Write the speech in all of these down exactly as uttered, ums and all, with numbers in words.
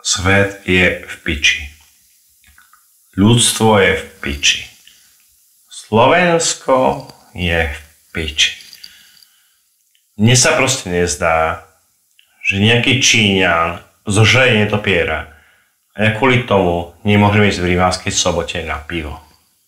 Svet je v piči. Ľudstvo je v piči. Slovensko je v piči. Mne sa proste nezdá, že nejaký Číňan zožrie netopiera a ja kvôli tomu nemôžem ísť v Rimavskej Sobote na pivo.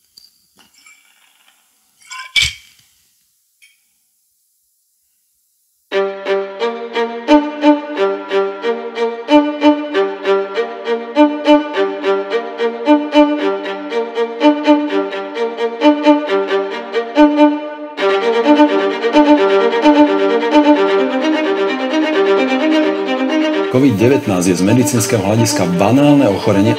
COVID devätnásť je z medicínskeho hľadiska banálne ochorenie.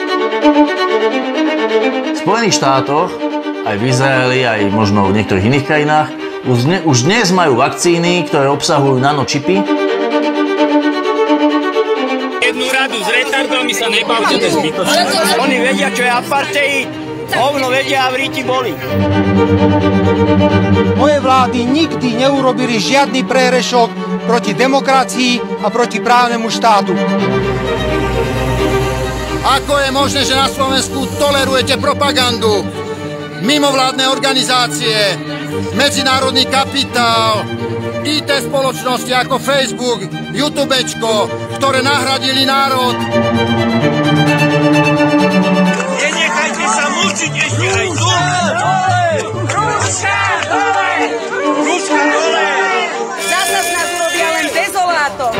V Spojených štátoch, aj v Izraeli, aj možno v niektorých iných krajinách už, ne, už dnes majú vakcíny, ktoré obsahujú nanočipy. Jednu radu s retardami sa nebavte, to je zbytočné. Oni vedia, čo je apartheid. Hovno vedia a v ríti boli. Moje vlády nikdy neurobili žiadny prerešok proti demokracii a proti právnemu štátu. Ako je možné, že na Slovensku tolerujete propagandu, mimovládne organizácie, medzinárodný kapitál, í té spoločnosti ako Facebook, YouTubečko, ktoré nahradili národ? Nenechajte sa mučiť ešte aj tu! Rúška dole! Rúška dole! Zasa z nás robia len dezolátor!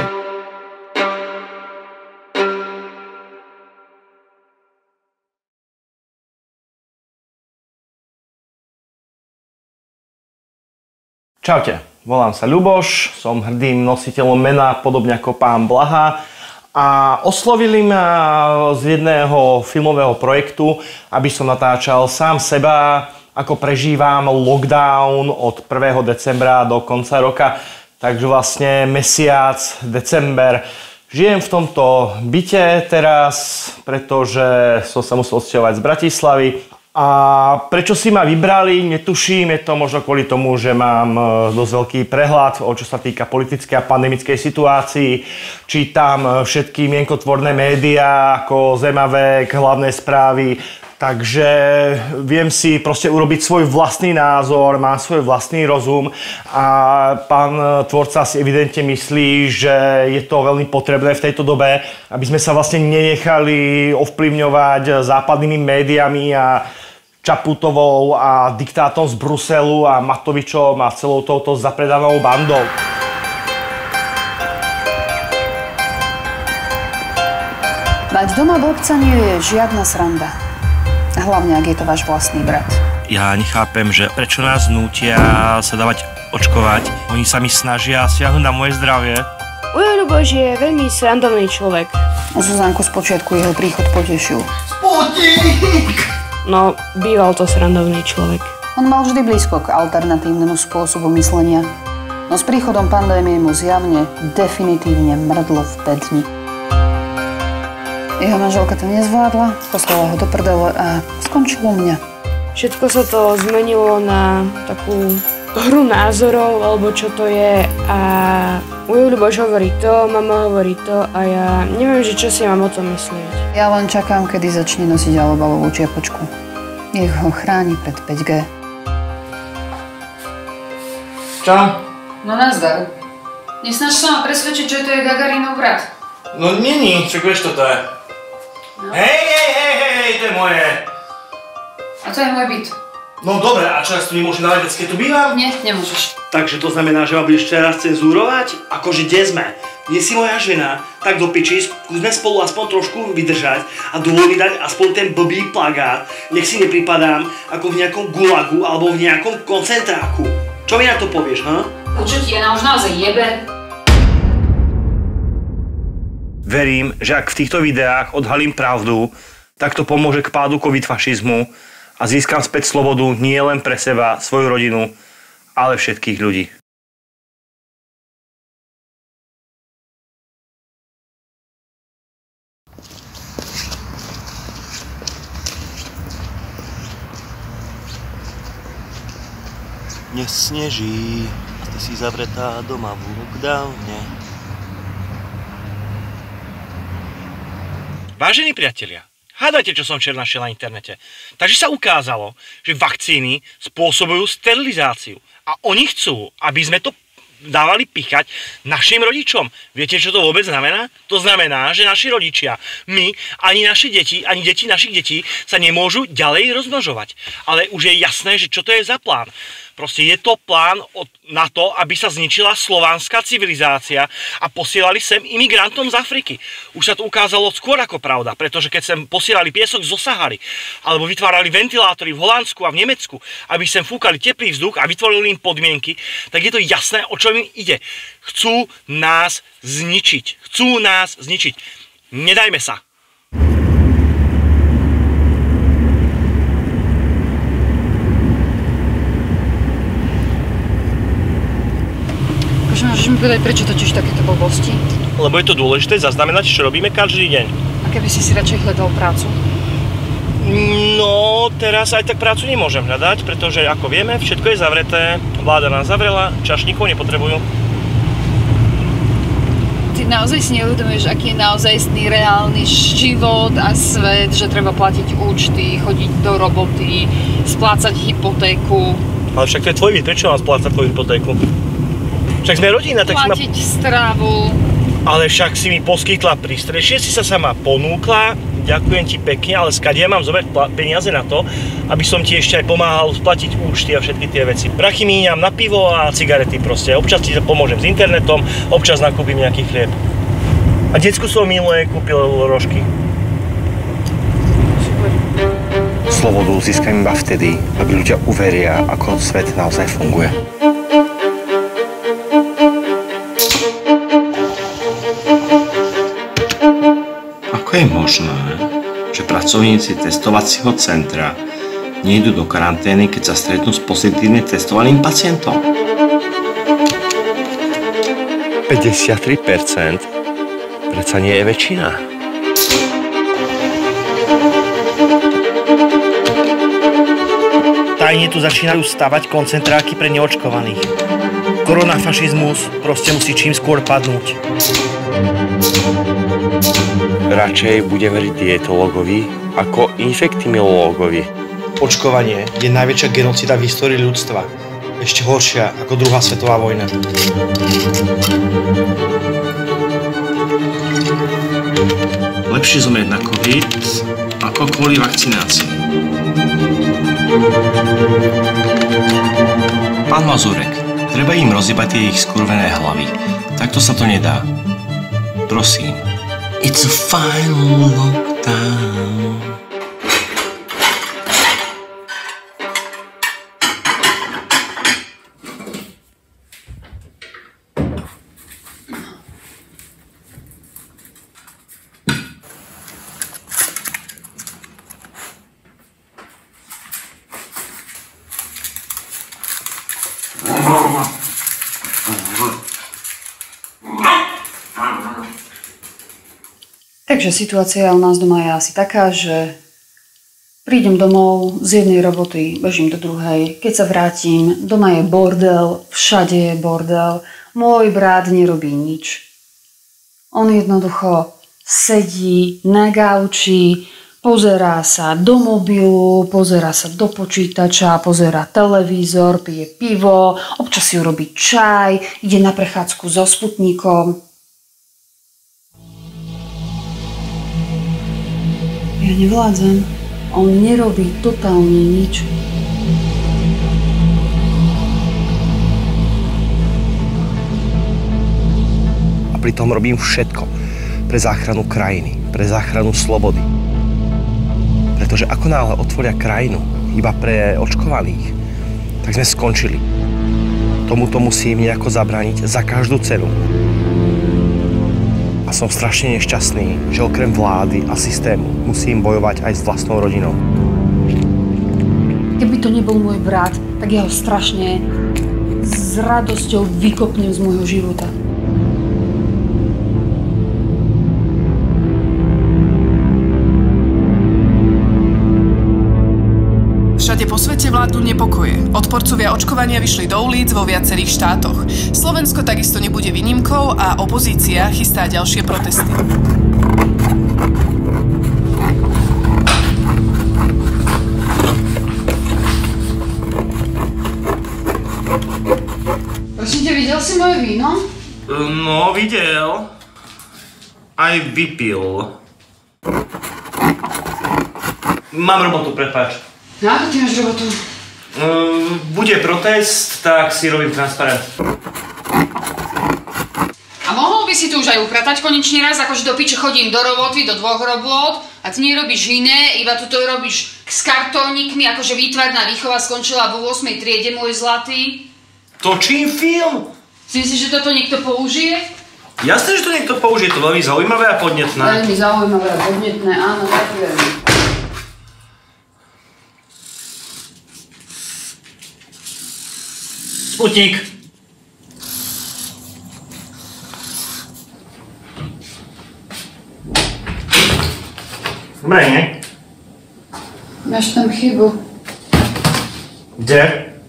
Čaute, volám sa Ľuboš, som hrdým nositeľom mena podobne ako pán Blaha a oslovili ma z jedného filmového projektu, aby som natáčal sám seba, ako prežívam lockdown od prvého decembra do konca roka, takže vlastne mesiac, december. Žijem v tomto byte teraz, pretože som sa musel odsťahovať z Bratislavy. A prečo si ma vybrali, netuším, je to možno kvôli tomu, že mám dosť veľký prehľad, o čo sa týka politickej a pandemickej situácii. Čítam všetky mienkotvorné médiá ako Zemavek, hlavné správy, takže viem si proste urobiť svoj vlastný názor, mám svoj vlastný rozum a pán tvorca si evidentne myslí, že je to veľmi potrebné v tejto dobe, aby sme sa vlastne nenechali ovplyvňovať západnými médiami a Čaputovou a diktátom z Bruselu a Matovičom a celou touto zapredanou bandou. Mať doma blbca nie je žiadna sranda. Hlavne, ak je to váš vlastný brat. Ja nechápem, že prečo nás nútia sa dávať očkovať. Oni sa mi snažia siahnuť na moje zdravie. Ujo Ľuboš je veľmi srandovný človek. Zuzanku spočiatku jeho príchod potešil. Sputnik! No, býval to srandovný človek. On mal vždy blízko k alternatívnemu spôsobu myslenia. No s príchodom pandémie mu zjavne definitívne mrdlo v pedni. Jeho manželka to nezvládla, poslala ho do prdele a skončilo mňa. Všetko sa to zmenilo na takú hru názorov, alebo čo to je a Ujo Ľuboš hovorí to, mama hovorí to a ja neviem, že čo si mám o tom myslieť. Ja len čakám, kedy začne nosiť alobalovú čiapočku. Nech ho chráni pred päť gé. Čo? No nazdar. Nesnaž sa ma presvedčiť, že to je Gagarinov brat. No není, čo vieš, čo to je. No. Hej, hej, hej, hej, to je moje. A to je môj byt. No dobre, a čo, ja si tu nemôžem dávať vec, keď tu bývam? Nie, nemôžeš. Takže to znamená, že ma budeš teraz cenzúrovať? Akože kde sme? Nie si moja žena, tak do piči, skúsme spolu aspoň trošku vydržať a dovol mi dať aspoň ten blbý plagát. Nech si nepripadám ako v nejakom gulagu alebo v nejakom koncentráku. Čo mi na to povieš, ha? Čo ti je na už naozaj jebe? Verím, že ak v týchto videách odhalím pravdu, tak to pomôže k pádu covid-fašizmu a získam späť slobodu nie len pre seba, svoju rodinu, ale všetkých ľudí. Nesneží a ty si zavretá doma v lockdowne. vážení priatelia, hádajte, čo som včera našiel na internete. Takže sa ukázalo, že vakcíny spôsobujú sterilizáciu. A oni chcú, aby sme to dávali pichať našim rodičom. Viete, čo to vôbec znamená? To znamená, že naši rodičia, my, ani naše deti, ani deti našich detí sa nemôžu ďalej rozmnožovať. Ale už je jasné, že čo to je za plán. Proste je to plán na to, aby sa zničila slovanská civilizácia a posielali sem imigrantom z Afriky. Už sa to ukázalo skôr ako pravda, pretože keď sem posielali piesok zo Sahary, alebo vytvárali ventilátory v Holandsku a v Nemecku, aby sem fúkali teplý vzduch a vytvorili im podmienky, tak je to jasné, o čo im ide. Chcú nás zničiť. Chcú nás zničiť. Nedajme sa. Môžeš mi povedať, prečo točíš takéto blbosti? Lebo je to dôležité zaznamenať, čo robíme každý deň. A keby si si radšej hľadal prácu? No, teraz aj tak prácu nemôžem hľadať, pretože ako vieme, všetko je zavreté, vláda nás zavrela, čašníkov nepotrebujú. Ty naozaj si neuvedomuješ, aký je naozajstný reálny život a svet, že treba platiť účty, chodiť do roboty, splácať hypotéku. Ale však to je tvoj vid, prečo mám splácať tvoju hypotéku? Však sme rodina, tak platiť si ma... stravu. Ale však si mi poskytla prístrešie, si sa sama ponúkla, ďakujem ti pekne, ale skade ja mám zobrať peniaze na to, aby som ti ešte aj pomáhal splatiť účty a všetky tie veci. Prachy míňam na pivo a cigarety proste. Občas ti pomôžem s internetom, občas nakúpim nejaký chlieb. A decku som milé kúpil rožky. Slobodu získam iba vtedy, ak ľudia uveria, ako svet naozaj funguje. Ako je možné, že pracovníci testovacieho centra nejdu do karantény, keď sa stretnú s pozitívne testovaným pacientom? päťdesiattri percent predsa nie je väčšina. Tajne tu začínajú stavať koncentráky pre neočkovaných. Koronafašizmus proste musí čím skôr padnúť. Radšej budem veriť dietologovi ako infektimológovi. Očkovanie je najväčšia genocida v histórii ľudstva. Ešte horšia ako druhá svetová vojna. Lepšie zomrieť na COVID ako kvôli vakcinácii. Pán Mazurek, treba im rozjebať tie ich skurvené hlavy. Takto sa to nedá. Prosím. It's a final lockdown. Takže situácia u nás doma je asi taká, že prídem domov z jednej roboty, bežím do druhej. Keď sa vrátim, doma je bordel, všade je bordel. Môj brat nerobí nič. On jednoducho sedí na gauči, pozerá sa do mobilu, pozerá sa do počítača, pozerá televízor, pije pivo, občas si urobí čaj, ide na prechádzku so Sputnikom. Ja nevládzem. On nerobí totálne nič. A pritom robím všetko pre záchranu krajiny, pre záchranu slobody. Pretože ako náhle otvoria krajinu iba pre očkovaných, tak sme skončili. Tomuto musím nejako zabrániť za každú cenu. A som strašne nešťastný, že okrem vlády a systému musím bojovať aj s vlastnou rodinou. Keby to nebol môj brat, tak ja ho strašne s radosťou vykopnem z môjho života. Všade po svete vládnu nepokoje. Odporcovia očkovania vyšli do ulic vo viacerých štátoch. Slovensko takisto nebude výnimkou a opozícia chystá ďalšie protesty. Videl si moje víno? No, videl. Aj vypil. Mám robotu, prepáč. No, ako ty máš robotu? Bude protest, tak si robím transparent. A mohol by si tu už aj upratať konečne raz, akože do piče chodím do roboty, do dvoch robot a ty nerobíš iné, iba tu to robíš s kartónikmi, akože výtvarná výchova skončila vo ôsmej triede, môj zlatý. Točím film. Si myslíš, že toto niekto použije? Jasné, že to niekto použije, to veľmi zaujímavé a podnetné. Veľmi zaujímavé a podnetné, áno, ďakujem. Sputnik. Dobre, nie? Máš tam chybu. Kde?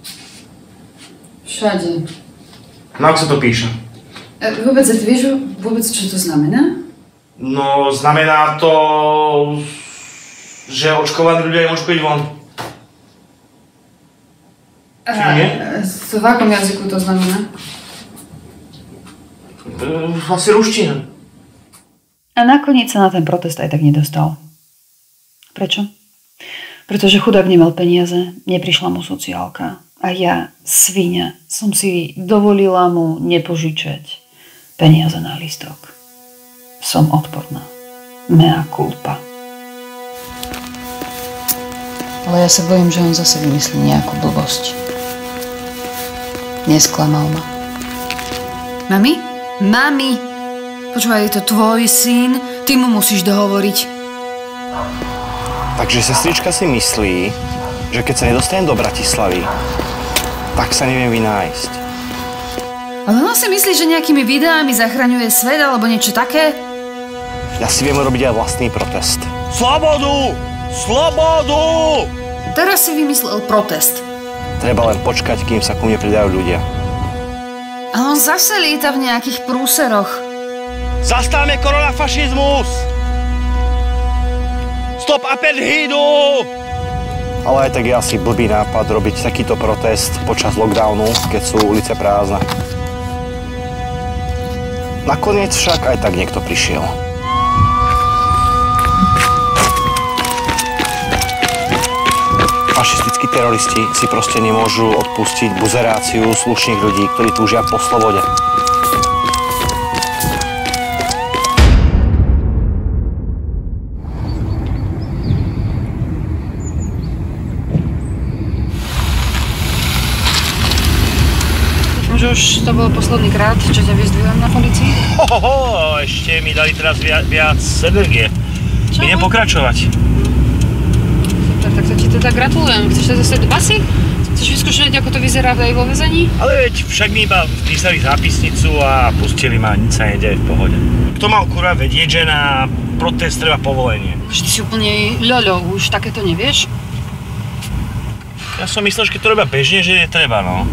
Všade. No, ako sa to píše? E, vôbec, ty vieš vôbec, čo to znamená? No, znamená to, že očkovaní ľudia nemôžu chodiť von. Či nie? V akom jazyku to znamená? Asi ruština. A nakoniec sa na ten protest aj tak nedostal. Prečo? Pretože chudák nemal peniaze, neprišla mu sociálka. A ja, sviňa, som si dovolila mu nepožičať peniaze na lístok. Som odporná. Mea culpa. Ale ja sa bojím, že on zase vymyslí nejakú blbosť. Nesklamal ma. Mami? Mami! Počúvaj, je to tvoj syn, ty mu musíš dohovoriť. Takže sestrička si myslí, že keď sa nedostanem do Bratislavy, tak sa neviem vynájsť. Ale on si myslí, že nejakými videami zachraňuje svet alebo niečo také? Ja si viem robiť aj vlastný protest. Slobodu! Slobodu! Teraz si vymyslel protest. Treba len počkať, kým sa ku mne pridajú ľudia. A on zase lieta v nejakých prúseroch. Zastavme koronafašizmus! Stop apartheidu! Ale aj tak je asi blbý nápad robiť takýto protest počas lockdownu, keď sú ulice prázdne. Nakoniec však aj tak niekto prišiel. Fašistickí teroristi si proste nemôžu odpustiť buzeráciu slušných ľudí, ktorí túžia po slobode. Už to bol posledný krát, čo ťa vyzdvíham na policii? Hohoho, ešte mi dali teraz viac, viac energie. Čo? Idem pokračovať. Super, tak to ti teda gratulujem. Chceš sa zase do basy? Chceš vyskúšať, ako to vyzerá aj vo väzení? Ale veď však mi iba písali zápisnicu a pustili ma, nič sa nedeje v pohode. Kto mal kurva vedieť, že na protest treba povolenie? Ty si úplne ľoľo, už takéto nevieš? Ja som myslel, že keď to robia bežne, že je treba, no.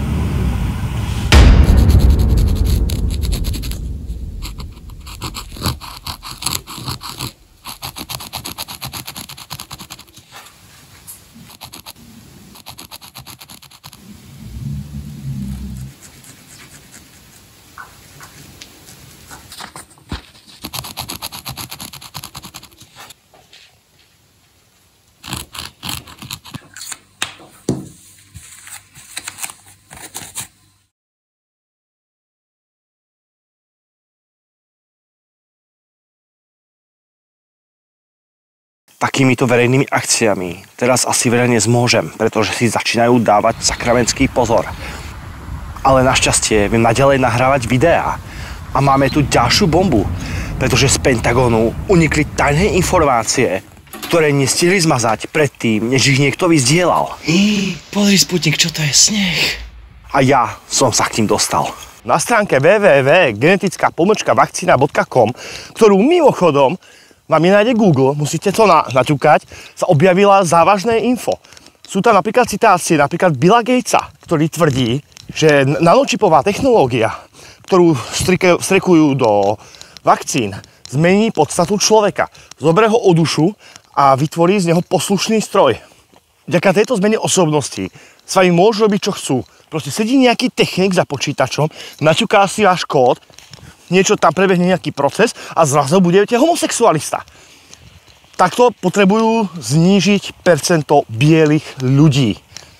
Takýmito verejnými akciami teraz asi verejne zmôžem, pretože si začínajú dávať sakramentský pozor. Ale našťastie viem naďalej nahrávať videá. A máme tu ďalšiu bombu, pretože z Pentagonu unikli tajné informácie, ktoré nestihli zmazať predtým, než ich niekto vyzdielal. Hm, pozri, Sputnik, čo to je, sneh. A ja som sa k tým dostal. Na stránke w w w bodka genetická pomlčka vakcína bodka com, ktorú mimochodom vám nenájde Google, musíte to na, naťukať, sa objavila závažné info. Sú tam napríklad citácie, napríklad Billa Gatesa, ktorý tvrdí, že nanočipová technológia, ktorú strikujú do vakcín, zmení podstatu človeka. Zoberie ho o dušu a vytvorí z neho poslušný stroj. vďaka tejto zmene osobnosti s vami môžu robiť, čo chcú. Proste sedí nejaký technik za počítačom, naťuká si váš kód, niečo tam prebehne nejaký proces a zrazu budete homosexualista. Takto potrebujú znížiť percento bielých ľudí.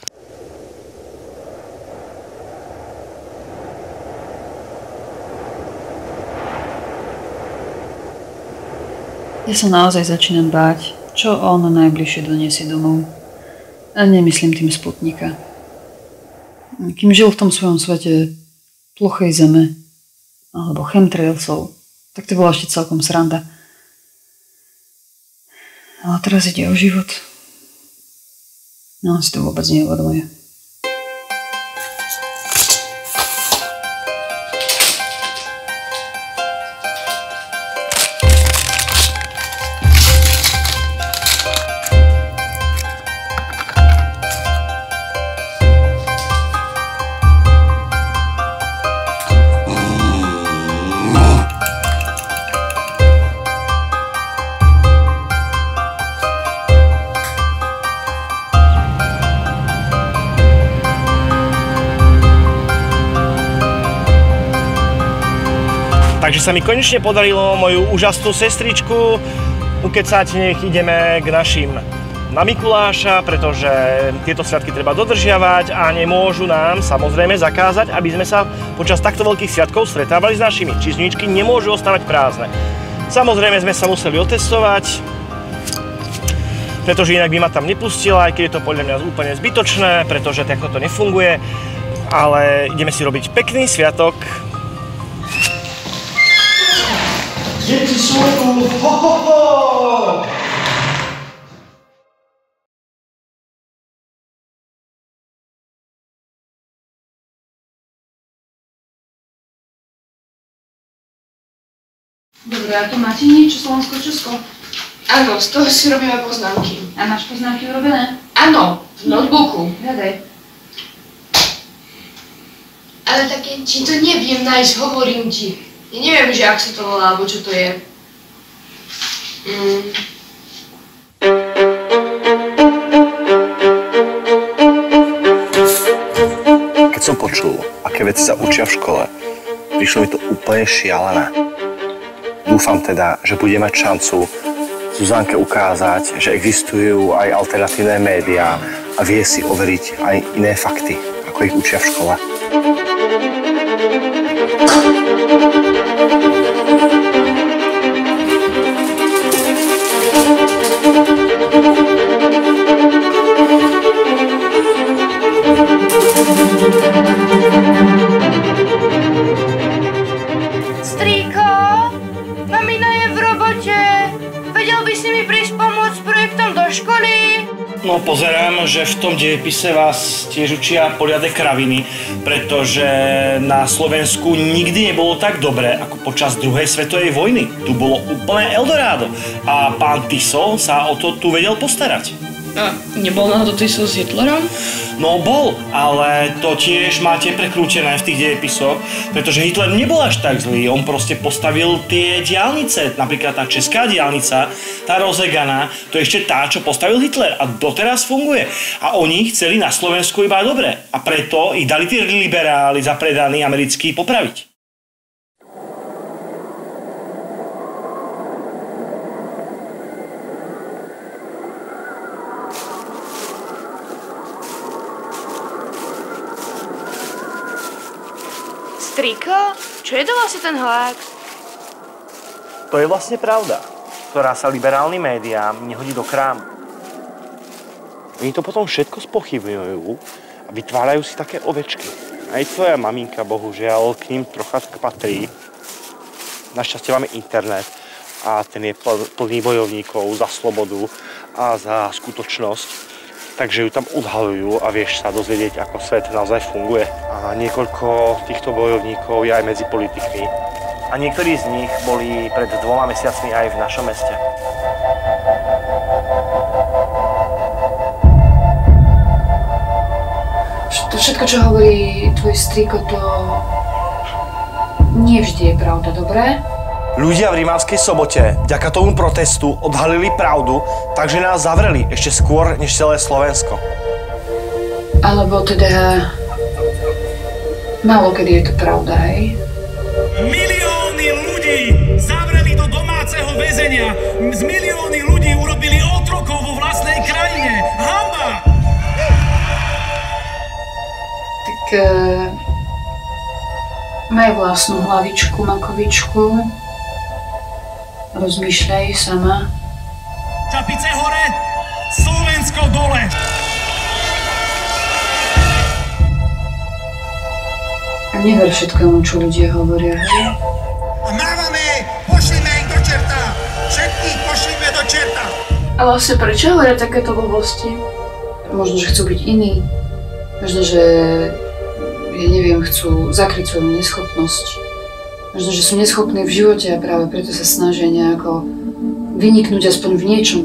Ja sa naozaj začínam báť, čo on najbližšie doniesie domov. A nemyslím tým Sputnika. Kým žil v tom svojom svete plochej zeme alebo chemtrailsov, tak to bola ešte celkom sranda. Ale teraz ide o život. No, on si to vôbec neuvedomuje. Takže sa mi konečne podarilo moju úžasnú sestričku ukecať, nech ideme k našim na Mikuláša, pretože tieto sviatky treba dodržiavať a nemôžu nám samozrejme zakázať, aby sme sa počas takto veľkých sviatkov stretávali s našimi. Čizničky nemôžu ostávať prázdne. Samozrejme sme sa museli otestovať, pretože inak by ma tam nepustila, aj keď je to podľa mňa úplne zbytočné, pretože takto to nefunguje. Ale ideme si robiť pekný sviatok. Deti sú tu! Ho, ho, ho! Dobre, a to máte niečo Slovensko-Česko? Áno, z toho si robíme poznámky. A máš poznámky urobené? Áno, v notebooku. Hľadaj. Ale také, či to neviem nájsť, hovorím ti. Ja neviem, že ak sa to volá, alebo čo to je. Mm. Keď som počul, aké veci sa učia v škole, prišlo mi to úplne šialené. Dúfam teda, že bude mať šancu Zuzanke ukázať, že existujú aj alternatívne médiá a vie si overiť aj iné fakty, ako ich učia v škole. Strýko, mamina je v robote. Vedel by si mi prísť pomôcť s projektom do školy? No pozerám, že v tom dejepise vás tiež učia poriadne kraviny, pretože na Slovensku nikdy nebolo tak dobre ako počas druhej svetovej vojny. Tu bolo úplné Eldorado a pán Tiso sa o to tu vedel postarať. A nebol náhodou Tiso s Hitlerom? No bol, ale to tiež máte prekrútené v tých dejepisoch, pretože Hitler nebol až tak zlý, on proste postavil tie diaľnice, napríklad tá česká diaľnica, tá rozeganá, to je ešte tá, čo postavil Hitler a doteraz funguje. A oni chceli na Slovensku iba dobre a preto ich dali tí liberáli zapredaní americkí popraviť. Strýko, čo je to vlastne ten hoax? To je vlastne pravda, ktorá sa liberálnym médiám nehodí do krámu. Oni to potom všetko spochybňujú a vytvárajú si také ovečky. Aj tvoja maminka, bohužiaľ, k ním trocha patrí. Našťastie máme internet a ten je plný bojovníkov za slobodu a za skutočnosť. Takže ju tam odhalujú a vieš sa dozvedieť, ako svet naozaj funguje. A niekoľko týchto bojovníkov je aj medzi politikmi. A niektorí z nich boli pred dvoma mesiacmi aj v našom meste. To všetko, čo hovorí tvoj strýko, to nie vždy je pravda, dobré? Ľudia v Rimavskej Sobote vďaka tomu protestu odhalili pravdu, takže nás zavreli ešte skôr než celé Slovensko. Alebo teda... Málo kedy je to pravda, hej? Milióny ľudí zavreli do domáceho väzenia. Z milióny ľudí urobili otrokov vo vlastnej krajine. Hanba! Tak... E, maj vlastnú hlavičku, makovičku. Rozmýšľaj sama. Čapice hore, Slovensko dole. A never všetkému, čo ľudia hovoria, hej? A mávame, pošlime ich do čerta. Všetkých pošlime do čerta. Ale vlastne prečo hovoria takéto blbosti? Možno, že chcú byť iní. Možno, že... ja neviem, chcú zakryť svoju neschopnosť. Možno, že sú neschopní v živote a práve preto sa snažia nejako vyniknúť aspoň v niečom.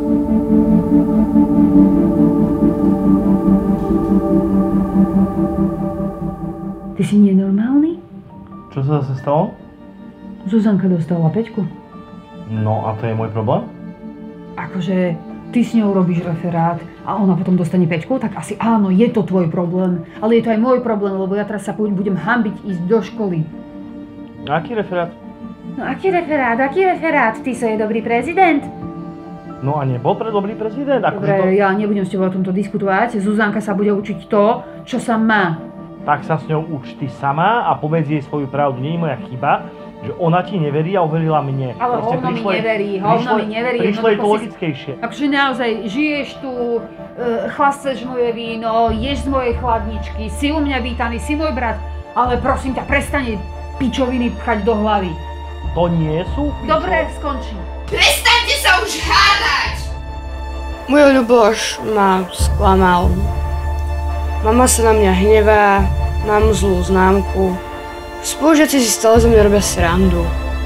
Ty si nenormálny? Čo sa zase stalo? Zuzanka dostala päťku. No a to je môj problém? Akože ty s ňou robíš referát a ona potom dostane päťku, tak asi áno, je to tvoj problém. Ale je to aj môj problém, lebo ja teraz sa budem hambiť ísť do školy. Aký referát? No aký referát, aký referát? Ty sa je dobrý prezident? No a nebol pre dobrý prezident? Dobre, to... ja nebudem s tebou o tomto diskutovať. Zuzanka sa bude učiť to, čo sa má. Tak sa s ňou uč ty sama a povedz jej svoju pravdu. Nie je moja chyba, že ona ti neverí a uverila mne. Ale Proste hovno mi prišlo, neverí, hovno mi neverí. Prišlo je to logickejšie. Takže naozaj žiješ tu, uh, chlasceš moje víno, ješ z mojej chladničky, si u mňa vítaný, si môj brat, ale prosím ťa, prestane pičoviny pchať do hlavy. To nie sú pičoviny. Dobre, skončím. Prestaňte sa už hádať! Môj Ľuboš ma sklamal. Mama sa na mňa hnevá, mám zlú známku. Spolužiaci si stále zo mňa robia srandu.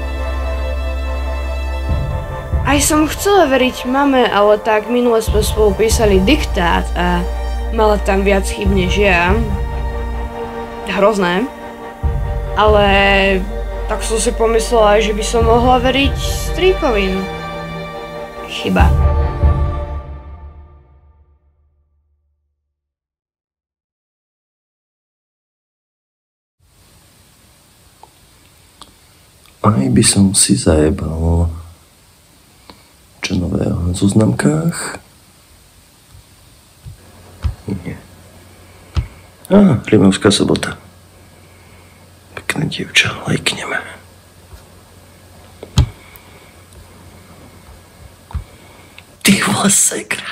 Aj som chcela veriť mame, ale tak minule sme spolu písali diktát a mala tam viac chyb než ja. Hrozné. Ale tak som si pomyslela, že by som mohla veriť strýkovi. Chyba. Aj by som si zajebal čo nového na zoznamkách. Nie. Á, Rimavská Sobota. Pekné dievča, lajkneme. Ty vole sekra.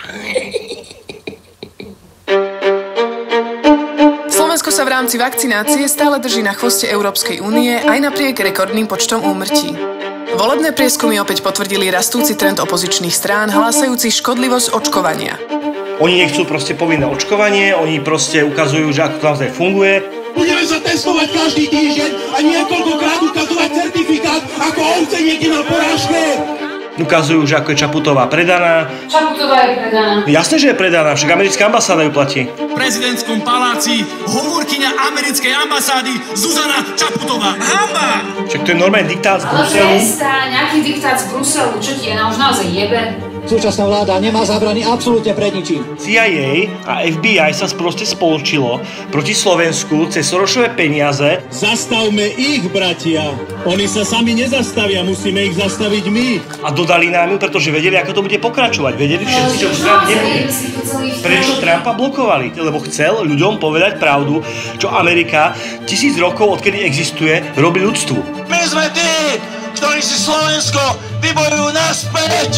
Slovensko sa v rámci vakcinácie stále drží na chvoste Európskej únie aj napriek rekordným počtom úmrtí. Volebné prieskumy opäť potvrdili rastúci trend opozičných strán hlásajúcich škodlivosť očkovania. Oni nechcú proste povinné očkovanie, oni proste ukazujú, že ako to naozaj funguje. Budeme sa testovať každý týždeň a niekoľkokrát ukazovať certifikát, ako ovce niekde na porážke. Ukazujú, že ako je Čaputová predaná. Čaputová je predaná. Jasné, že je predaná, však americká ambasáda ju platí. V prezidentskom paláci hovorkyňa americkej ambasády Zuzana Čaputová. Hamba! Však to je normálny diktát z Bruselu. Ale prestaň, nejaký diktát z Bruselu, čo ti je, na už naozaj jebe? Súčasná vláda nemá zábrany absolútne pred ničím. C I A a F B I sa proste spoločilo proti Slovensku cez Sorošové peniaze. Zastavme ich, bratia. Oni sa sami nezastavia, musíme ich zastaviť my. A dodali nám ju, pretože vedeli, ako to bude pokračovať. Vedeli všetci, čo Trump nebude. Prečo Trumpa blokovali? Lebo chcel ľuďom povedať pravdu, čo Amerika tisíc rokov, odkedy existuje, robí ľudstvu. My sme tí, ktorí si Slovensko vybojujú naspäť.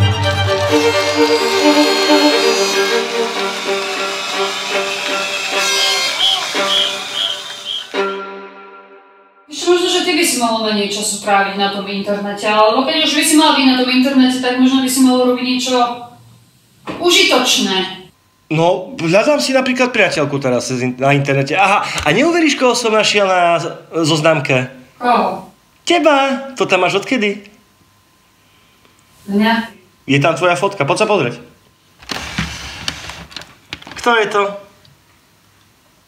Ešte možno, že ty by si mal menej času tráviť na tom internete, alebo keď už by si mal byť na tom internete, tak možno by si mal robiť niečo užitočné. No, hľadám si napríklad priateľku teraz na internete. Aha, a neuveríš, koho som našiel na zoznamke? Koho? Teba! To tam máš odkedy? Mňa? Je tam tvoja fotka, poď sa pozrieť. Kto je to?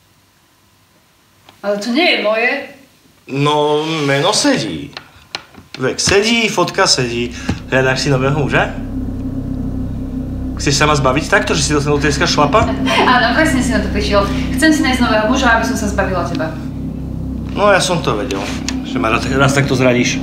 Ale to nie je moje. No, meno sedí. Vek sedí, fotka sedí. Hľadáš si nového muža? Chceš sa ma zbaviť takto, že si dostanul tieska šlapa? Áno, presne si na to prišiel. Chcem si nájsť nového muža, aby som sa zbavila teba. No ja som to vedel, že ma raz, raz takto zradíš.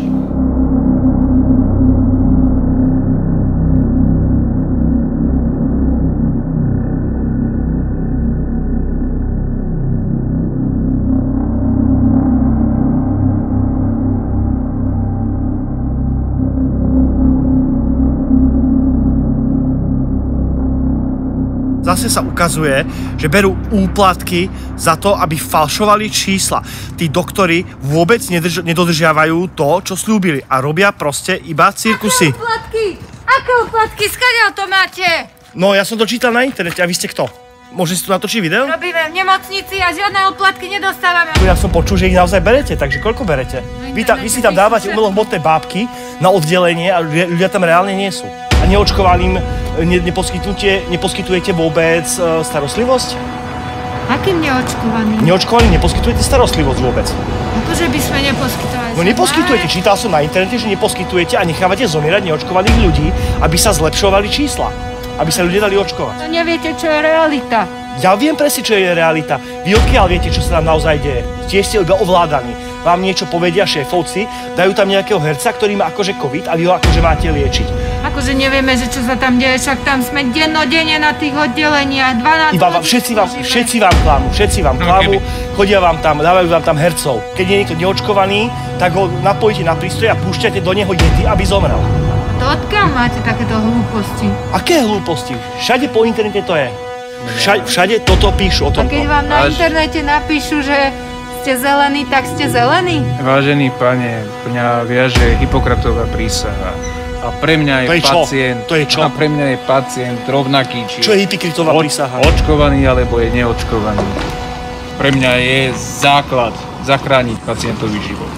Zase sa ukazuje, že berú úplatky za to, aby falšovali čísla. Tí doktori vôbec nedrž- nedodržiavajú to, čo slúbili a robia proste iba cirkusy. Aké úplatky? Aké úplatky? Skadiaľ to máte? No, ja som to čítal na internete a vy ste kto? Môžem si tu natočiť video? Robíme v nemocnici a žiadne úplatky nedostávame. Ja som počul, že ich naozaj berete, takže koľko berete? Vy, ta, vy si tam dávate umelohmotné bábky na oddelenie a ľudia tam reálne nie sú. A neočkovaným ne, neposkytujete, neposkytujete vôbec uh, starostlivosť? Akým neočkovaným? Neočkovaným neposkytujete starostlivosť vôbec. Akože by sme neposkytovali. No neposkytujete, čítal som na internete, že neposkytujete a nechávate zomierať neočkovaných ľudí, aby sa zlepšovali čísla. Aby sa ľudia dali očkovať. To neviete, čo je realita. Ja viem presne, čo je realita. Vy odkiaľ viete, čo sa tam naozaj deje? Tiež ste iba ovládaní. Vám niečo povedia šéfovci, dajú tam nejakého herca, ktorý má akože covid a vy ho akože máte liečiť. Akože nevieme, že čo sa tam deje, však tam sme dennodenne na tých oddeleniach, dvanásť Iba vám, všetci vám, všetci vám klamú, všetci vám klamú, chodia vám tam, dávajú vám tam hercov. Keď je niekto neočkovaný, tak ho napojíte na prístroj a púšťate do neho jedy, aby zomrel. To odkiaľ máte takéto hlúposti? Aké hlúposti? Všade po internete to je. Všade, všade toto píšu o tomto. A keď vám na internete napíšu, že ste zelení, tak ste zelení? Vážený pane, mňa viaže Hipokratová prísaha. A pre mňa je, to je pacient... To je čo? A pre mňa je pacient rovnaký, či... Čo je Hipokratová prísaha? Očkovaný alebo je neočkovaný. Pre mňa je základ zachrániť pacientový život.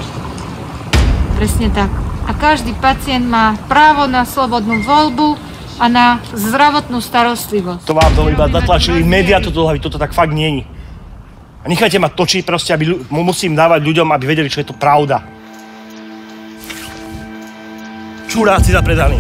Presne tak. A každý pacient má právo na slobodnú voľbu a na zdravotnú starostlivosť. To vám to iba natlačili médiá, toto hlavy, toto tak fakt nie je. A nechajte ma točiť proste, aby musím dávať ľuďom, aby vedeli, čo je to pravda. Čuráci zapredaní.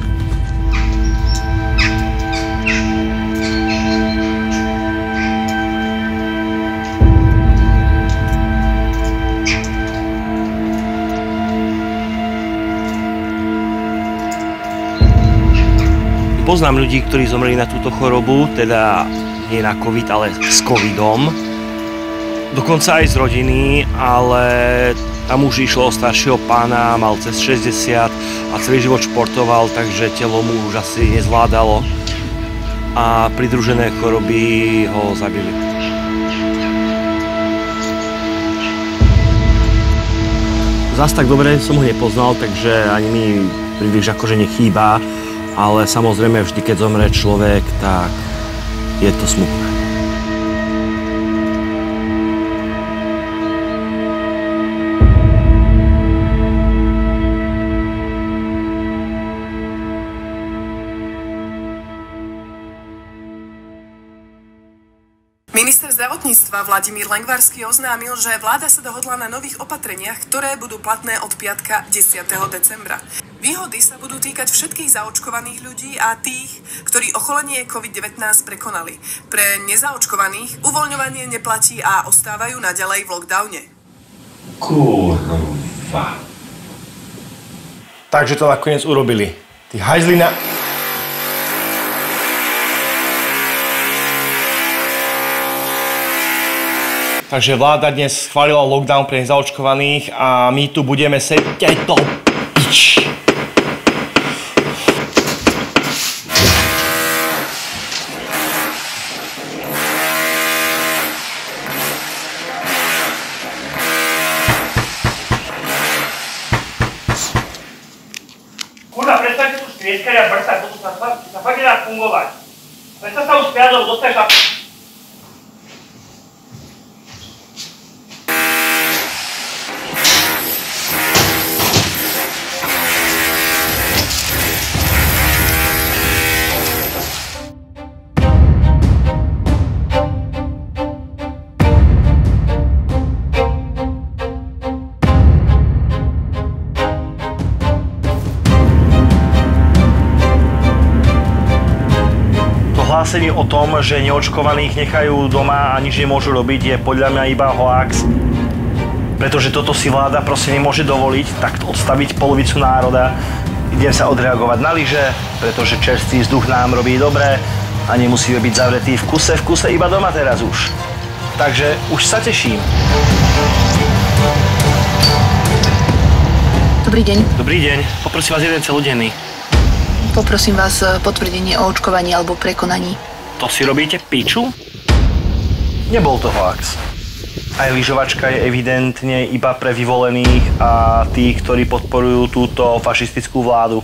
Poznám ľudí, ktorí zomreli na túto chorobu, teda nie na covid, ale s covidom. Dokonca aj z rodiny, ale tam už išlo o staršieho pána, mal cez šesťdesiat a celý život športoval, takže telo mu už asi nezvládalo a pridružené choroby ho zabili. Zas tak dobre som ho nepoznal, takže ani mi príliš akože nechýba, ale samozrejme vždy, keď zomre človek, tak je to smutné. Minister zdravotníctva Vladimír Lengvarský oznámil, že vláda sa dohodla na nových opatreniach, ktoré budú platné od piatka desiateho decembra. Výhody sa budú týkať všetkých zaočkovaných ľudí a tých, ktorí ochorenie covid devätnásť prekonali. Pre nezaočkovaných uvoľňovanie neplatí a ostávajú naďalej v lockdowne. Kurva. Takže to nakoniec urobili. Tí hajzli na... Takže vláda dnes schválila lockdown pre nezaočkovaných a my tu budeme sedieť do piči. Kurva, prestaňte tu strieskať a brstať, toto sa, sa fakt nedá fungovať. Prestaň sa už spiať, lebo dostaneš na... vyhlásenie o tom, že neočkovaných nechajú doma a nič nemôžu robiť, je podľa mňa iba hoax. Pretože toto si vláda proste nemôže dovoliť, tak odstaviť polovicu národa. Idem sa odreagovať na lyže, pretože čerstvý vzduch nám robí dobre a nemusíme byť zavretí v kuse, v kuse iba doma teraz už. Takže už sa teším. Dobrý deň. Dobrý deň. Poprosím vás jeden celodenný. Poprosím vás potvrdenie o očkovaní alebo prekonaní. To si robíte piču? Nebol to hoax. Aj lyžovačka je evidentne iba pre vyvolených a tých, ktorí podporujú túto fašistickú vládu.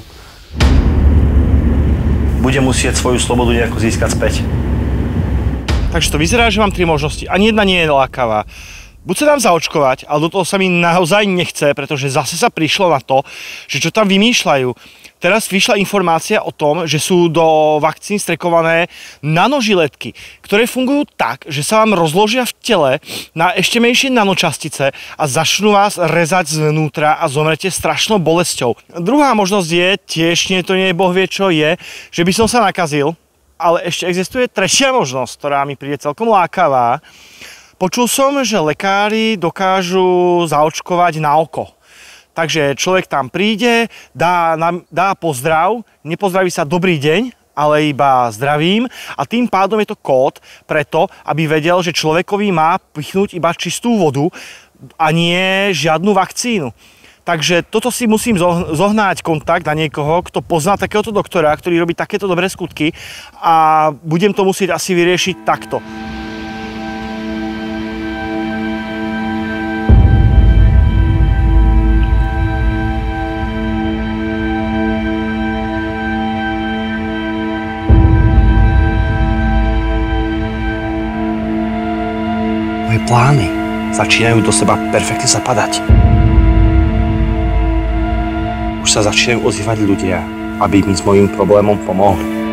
Bude musieť svoju slobodu nejako získať späť. Takže to vyzerá, že mám tri možnosti. Ani jedna nie je lákavá. Buď sa dám zaočkovať, ale do toho sa mi naozaj nechce, pretože zase sa prišlo na to, že čo tam vymýšľajú. Teraz vyšla informácia o tom, že sú do vakcín strekované nanožiletky, ktoré fungujú tak, že sa vám rozložia v tele na ešte menšie nanočastice a začnú vás rezať zvnútra a zomrete strašnou bolesťou. Druhá možnosť je, tiež nie to nie je boh vie čo je, že by som sa nakazil, ale ešte existuje tretia možnosť, ktorá mi príde celkom lákavá. Počul som, že lekári dokážu zaočkovať na oko. Takže človek tam príde, dá, dá pozdrav, nepozdraví sa dobrý deň, ale iba zdravím a tým pádom je to kód preto, aby vedel, že človekovi má pichnúť iba čistú vodu a nie žiadnu vakcínu. Takže toto si musím zohnať kontakt na niekoho, kto pozná takéhoto doktora, ktorý robí takéto dobré skutky a budem to musieť asi vyriešiť takto. Moje plány začínajú do seba perfektne zapadať. Už sa začínajú ozývať ľudia, aby mi s mojím problémom pomohli.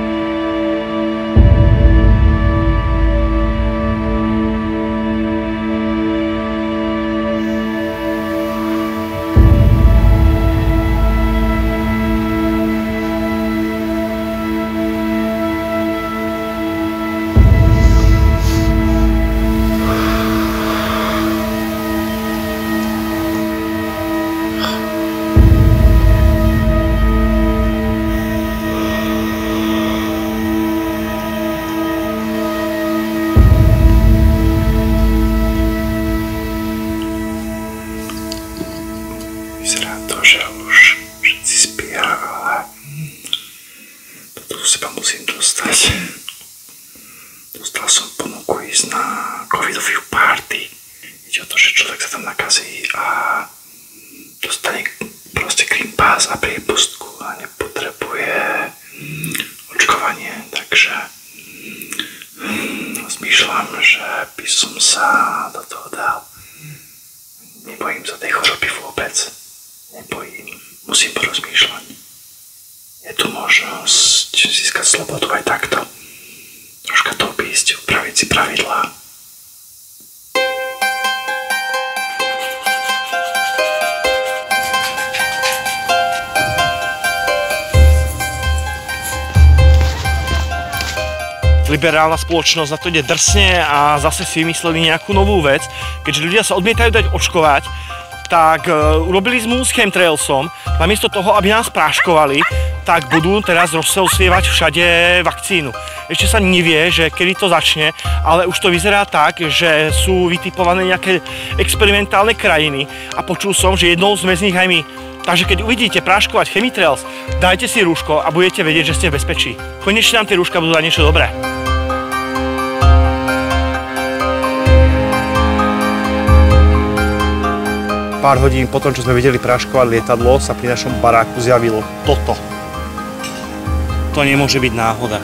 Liberálna spoločnosť na to ide drsne a zase si vymysleli nejakú novú vec. Keďže ľudia sa odmietajú dať očkovať, tak uh, urobili zmluvu s chemtrailsom. Namiesto toho, aby nás práškovali, tak budú teraz rozsievať všade vakcínu. Ešte sa nevie, že kedy to začne, ale už to vyzerá tak, že sú vytipované nejaké experimentálne krajiny a počul som, že jednou sme z nich aj my. Takže keď uvidíte práškovať chemtrails, dajte si rúško a budete vedieť, že ste v bezpečí. Konečne nám tie rúška budú dať niečo dobré. Pár hodín potom, čo sme videli práškovať lietadlo, sa pri našom baráku zjavilo toto. To nemôže byť náhoda.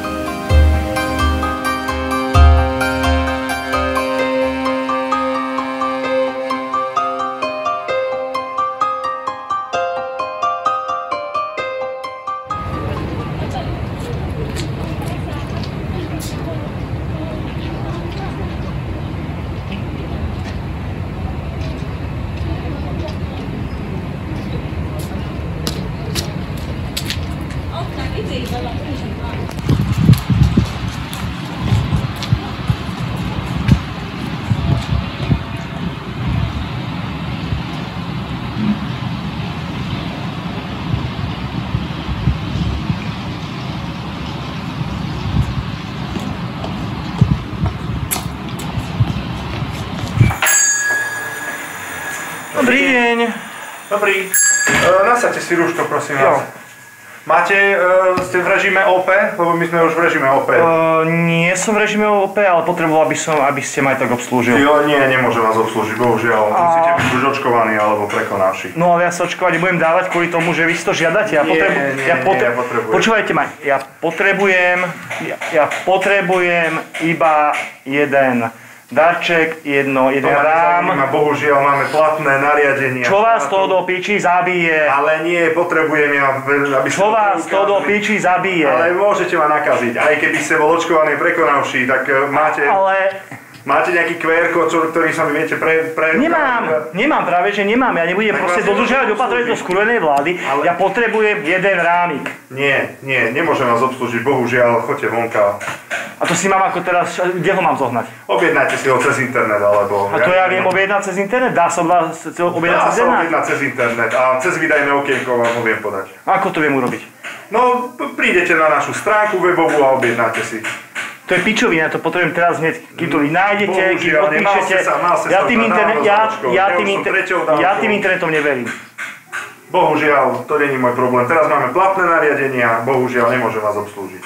Dobrý deň. Dobrý. E, nasadte si rúško, prosím vás. Máte, e, ste v režime ó pé? Lebo my sme už v režime ó pé. Uh, nie som v režime ó pé, ale potreboval by som, aby ste ma aj tak obslúžil. Jo, nie, nemôžem vás obslúžiť, bohužiaľ. A... Musíte byť už očkovaní alebo prekonavší. No ale ja sa očkovať budem dávať kvôli tomu, že vy si to žiadate. Ja, nie, potrebu... nie, ja, potre... nie, ja potrebujem. Počúvajte ma, ja potrebujem, ja, ja potrebujem iba jeden darček, jedno, jeden rám. To bohužiaľ máme platné nariadenia. Čo vás to do piči zabije? Ale nie, potrebujem ja, aby Čo vás to do piči zabije? Ale môžete ma nakaziť. Aj keby ste bol očkovaný prekonavší, tak máte... Ale... Máte nejaký kú er kód, ktorý sa mi viete pre... pre... Nemám, nemám práve, že nemám. Ja nebudem proste dodržiavať opatrenie do skurvenej vlády. Ale... Ja potrebujem jeden rámik. Nie, nie, nemôžem vás obslúžiť, bohužiaľ, choďte vonka. A to si mám ako teraz, kde ho mám zohnať? Objednajte si ho cez internet, alebo... A to ja, ja viem objednať cez internet? Dá sa vás objednať Dá cez internet? Dá sa objednať cez internet a cez výdajné okienko vám ho viem podať. Ako to viem urobiť? No, prídete na našu stránku webovú a objednáte si. To je pičovina, to potrebujem teraz hneď, keď to vy nájdete, keď podpíšete. Sa, ja tým, interne- ja, ja, tým inter- ja tým internetom neverím. Bohužiaľ, to není môj problém. Teraz máme platné nariadenia, bohužiaľ nemôžem vás obslúžiť.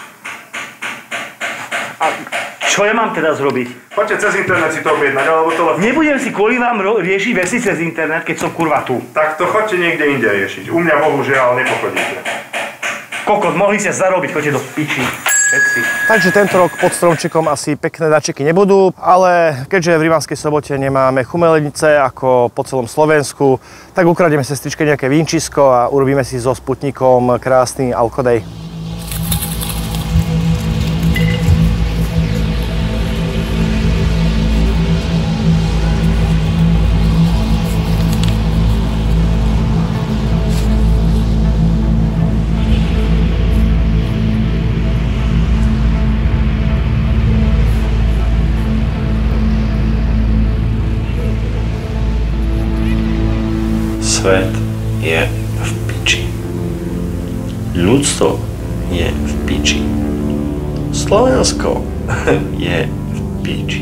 A čo ja mám teda zrobiť? Poďte cez internet si to objednať, alebo telefón. Nebudem si kvôli vám ro- riešiť veci cez internet, keď som kurva tu. Tak to choďte niekde inde riešiť. U mňa bohužiaľ nepochodíte. Kokot, mohli ste zarobiť, choďte do piči. Všetci. Takže tento rok pod stromčekom asi pekné darčeky nebudú, ale keďže v Rimavskej Sobote nemáme chumelenice ako po celom Slovensku, tak ukradneme sestričke nejaké vínčisko a urobíme si so Sputnikom krásny alkodej. Svet je v piči. Ľudstvo je v piči. Slovensko je v piči.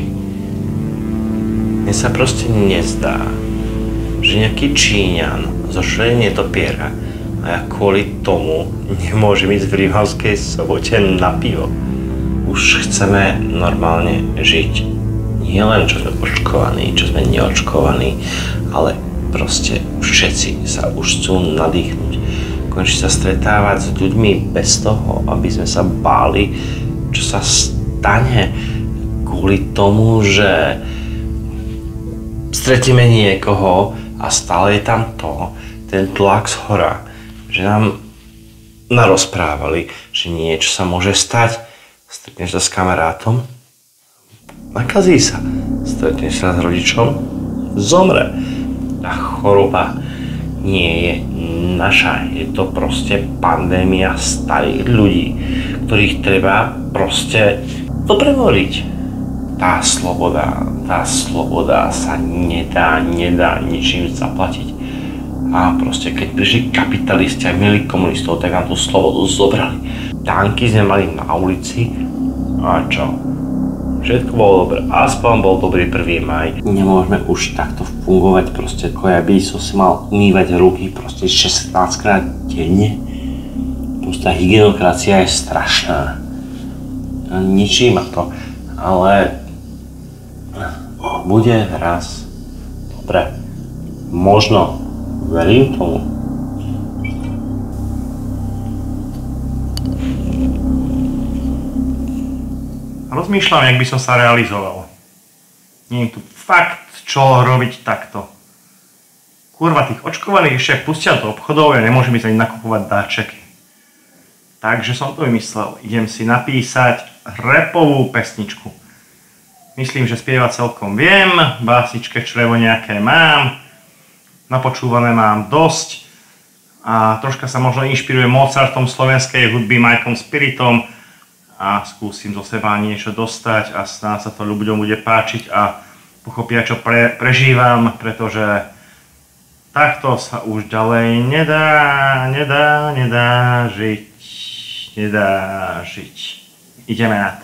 Mne sa proste nezdá, že nejaký Číňan zo šrenie topiera a ja kvôli tomu nemôžem ísť v Rimavskej Sobote na pivo. Už chceme normálne žiť. Nie len čo sme očkovaní, čo sme neočkovaní, ale proste všetci sa už chcú nadýchnuť. Konečne sa stretávať s ľuďmi bez toho, aby sme sa báli, čo sa stane kvôli tomu, že stretíme niekoho a stále je tam to, ten tlak zhora, že nám narozprávali, že niečo sa môže stať. Stretneš sa s kamarátom, nakazí sa. Stretneš sa s rodičom, zomre. Tá choroba nie je naša, je to proste pandémia starých ľudí, ktorých treba proste doprevoriť. Tá sloboda, tá sloboda sa nedá, nedá ničím zaplatiť. A proste keď prišli kapitalisti a milí komunistov, tak nám tú slobodu zobrali. Tanky sme mali na ulici a čo? Všetko bolo dobré, aspoň bol dobrý prvý maj. Nemôžeme už takto fungovať, proste ako ja by som si mal umývať ruky proste šestnásťkrát denne. Proste hygienokracia je strašná. Ničí ma to, ale bude raz dobre. Možno, verím tomu. Rozmýšľam, jak by som sa realizoval. Nie je tu fakt čo robiť takto. Kurva, tých očkovaných ešte ak pustia do obchodov, ja nemôžem ísť ani nakupovať dáčeky. Takže som to vymyslel. Idem si napísať rapovú pesničku. Myslím, že spievať celkom viem, básničke črevo nejaké mám, napočúvané mám dosť a troška sa možno inšpiruje Mozartom slovenskej hudby, Majkom Spiritom, a skúsim zo seba niečo dostať a snáď sa to ľuďom bude páčiť a pochopia, čo pre, prežívam, pretože takto sa už ďalej nedá, nedá, nedá žiť, nedá žiť. Ideme na to.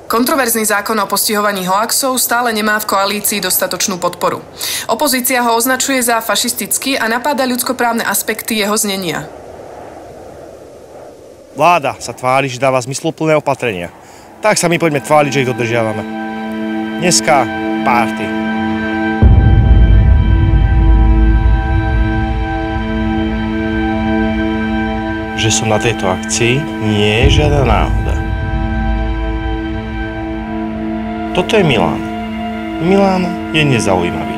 Kontroverzný zákon o postihovaní hoaxov stále nemá v koalícii dostatočnú podporu. Opozícia ho označuje za fašistický a napáda ľudskoprávne aspekty jeho znenia. Vláda sa tvári, že dáva zmysluplné opatrenia. Tak sa my poďme tváriť, že ich dodržiavame. Dneska párty. Že som na tejto akcii, nie je žiadna náhoda. Toto je Milan. Milan je nezaujímavý.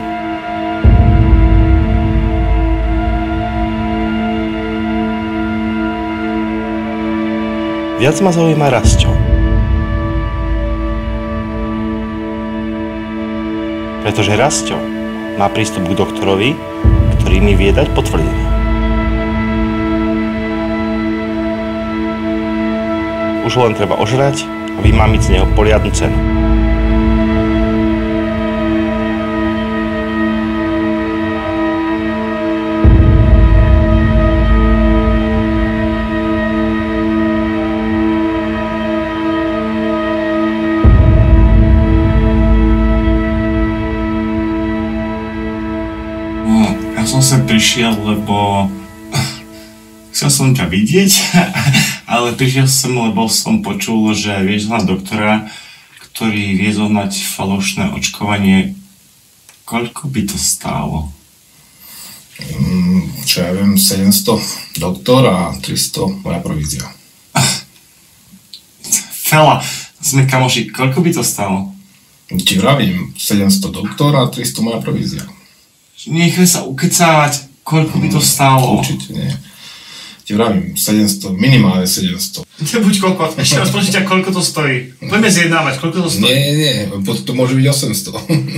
Viac ma zaujíma Rasťo. Pretože Rasťo má prístup k doktorovi, ktorý mi vie dať potvrdenie. Už len treba ožrať a vymámiť z neho poriadnu cenu. Ja som sem prišiel, lebo chcel som ťa vidieť, ale prišiel som, lebo som počul, že vieš zohnať doktora, ktorý vie zohnať falošné očkovanie. Koľko by to stálo? Mm, čo ja viem, sedemsto doktor a tristo moja provízia. Fela, sme kamoši, koľko by to stálo? Ti vravím, sedemsto doktor a tristo moja provízia. Nechaj sa ukecávať, koľko by to stálo? Určite nie. Ti vravím, sedemsto, minimálne sedemsto. Nebuď kokot, ešte raz počíťa, koľko to stojí. Poďme zjednávať, koľko to stojí. Nie, nie, potom to môže byť osemsto.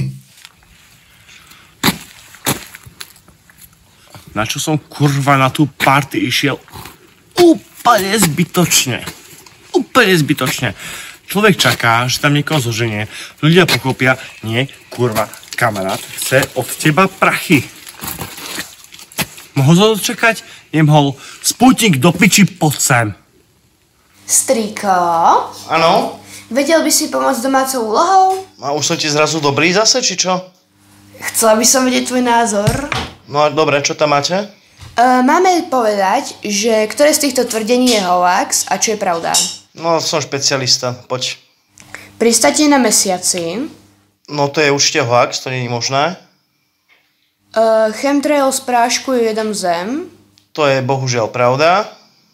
Na čo som kurva na tú party išiel? Úplne zbytočne. Úplne zbytočne. Človek čaká, že tam niekoho zoženie. Ľudia pochopia, nie, kurva, kamarát chce od teba prachy. Mohol sa to čakať? Nemohol. Sputnik do piči, poď sem. Strýko? Áno? Vedel by si pomôcť domácou úlohou? A už som ti zrazu dobrý zase, či čo? Chcela by som vedieť tvoj názor. No dobre, čo tam máte? Uh, máme povedať, že ktoré z týchto tvrdení je hoax a čo je pravda. No, som špecialista, poď. Pristátie na mesiaci. No to je určite hoax, to nie je možné. Uh, chemtrail spráškujú jedom zem. To je bohužiaľ pravda.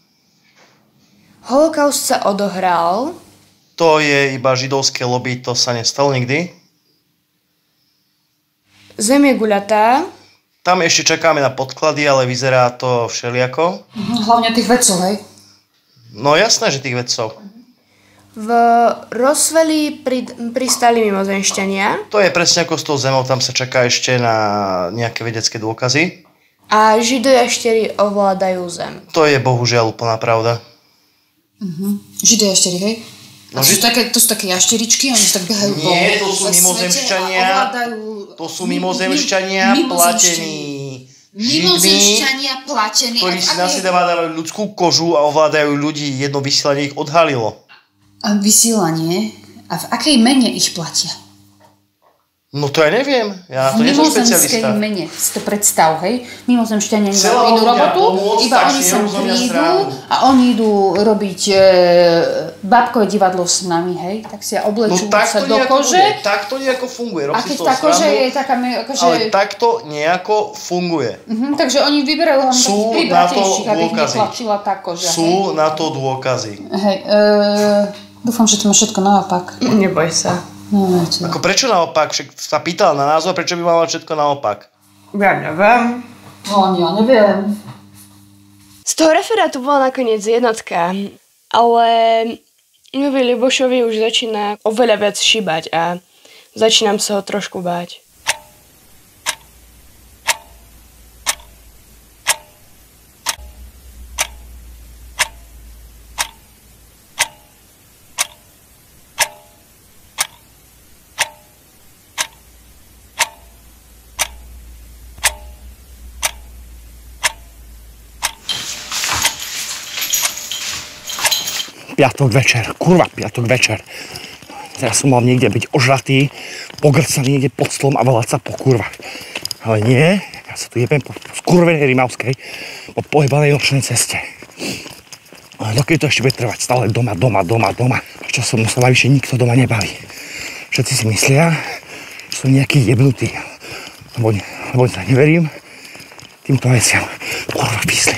Holokaust sa odohral. To je iba židovské lobby, to sa nestalo nikdy. Zem je guľatá. Tam ešte čakáme na podklady, ale vyzerá to všeliako. Hlavne tých vedcov, hej? No jasné, že tých vedcov. V Roswelli pri, pristáli mimozemšťania. To je presne ako s tou zemou, tam sa čaká ešte na nejaké vedecké dôkazy. A židojaštery ovládajú zem. To je bohužiaľ úplná pravda. Uh-huh. Židojaštery, hej? No, to, sú také, to sú také jašteričky, oni sa tak behajú po Nie, to sú mimozemšťania. To sú mimozemšťania platení. Mimozemšťania platení. Ktorí si na seba dávajú ľudskú kožu a ovládajú ľudí. Jedno vysielanie ich odhalilo. A vysielanie? A v akej mene ich platia? No to ja neviem. Ja to nie som špecialista. V mimozemskej mene si to predstav, hej? Mimozemšťania nemajú inú robotu, iba oni sem prídu a oni idú robiť e, bábkové divadlo s nami, hej? Tak si oblečú no, tak sa do kože. Bude. Tak to nejako funguje. Rob a keď tá koža je taká... Akože... Ale takto nejako funguje. Uh-huh, takže oni vyberajú len takých pribratejších, aby ich netlačila tá koža. Sú hej? Na to dôkazy. Hej, e, dúfam, že to má všetko naopak. Neboj sa. No, ako prečo naopak? Však sa pýtal na názor, prečo by mal všetko naopak? Ja neviem. No, ja neviem. Z toho referátu bola nakoniec jednotka, ale Jovi Ľubošovi už začína oveľa viac šíbať a začínam sa ho trošku báť. Piatok večer, kurva, piatok večer. Teraz som mal niekde byť ožratý, pogrcaný niekde pod stolom a volať sa po kurvách. Ale nie, ja sa tu jebem po skurvenej Rimavskej, po pojebanej občnej ceste. Ale dokedy to ešte bude trvať? Stále doma, doma, doma, doma. A časom sa navyše nikto doma nebaví. Všetci si myslia, že som nejaký jebnutý. Lebo, lebo sa neverím týmto veciam. Kurva písli.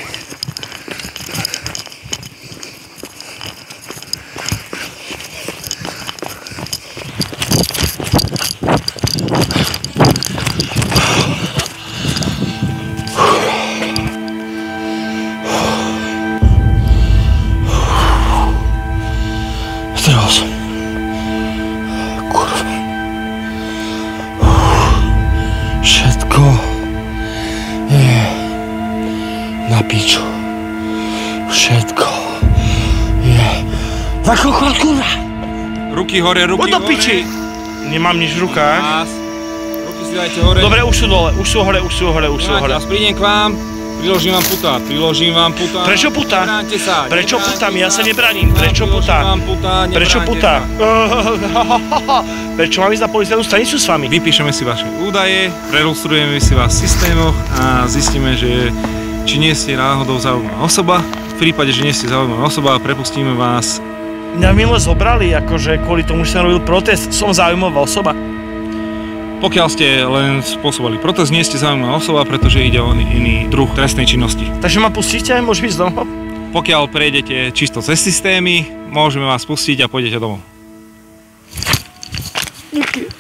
Ruky hore, ruky hore. Piči. Nemám nič v rukách. Ruky si dajte hore. Dobre, už sú dole, už sú hore, už sú hore, už sú hore. Teraz prídem k vám, priložím vám puta, priložím vám puta. Prečo puta? Nebránte sa. Prečo puta? Ja sa nebraním. Prečo puta? Prečo puta? Prečo mám ísť na policajnú stanicu s vami? Vypíšeme si vaše údaje, prelustrujeme si vás v systémoch a zistíme, že či nie ste náhodou zaujímavá osoba. V prípade, že nie ste zaujímavá osoba, prepustíme vás. Mňa minule zobrali, akože kvôli tomu, že som robil protest, som zaujímavá osoba. Pokiaľ ste len spôsobili protest, nie ste zaujímavá osoba, pretože ide o iný druh trestnej činnosti. Takže ma pustíte, môžem ísť domov? Pokiaľ prejdete čisto cez systémy, môžeme vás pustiť a pôjdete domov. Díky.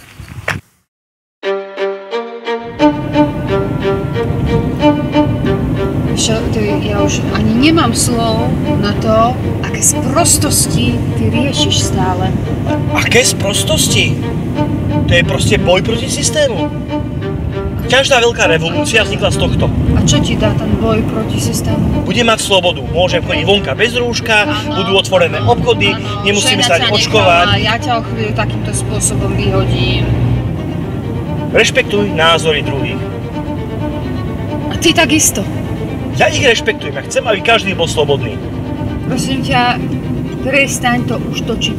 Čo, to ja už ani nemám slov na to, aké sprostosti ty riešiš stále. Aké sprostosti? To je proste boj proti systému. Každá veľká revolúcia vznikla z tohto. A čo ti dá ten boj proti systému? Budem mať slobodu, môžem chodiť vonka bez rúška, ano, budú otvorené obchody, ano, nemusíme sa ani očkovať. A ja ťa o chvíľu takýmto spôsobom vyhodím. Rešpektuj názory druhých. A ty takisto. Ja ich rešpektujem, ja chcem, aby každý bol slobodný. Prosím ťa, prestaň to už točiť.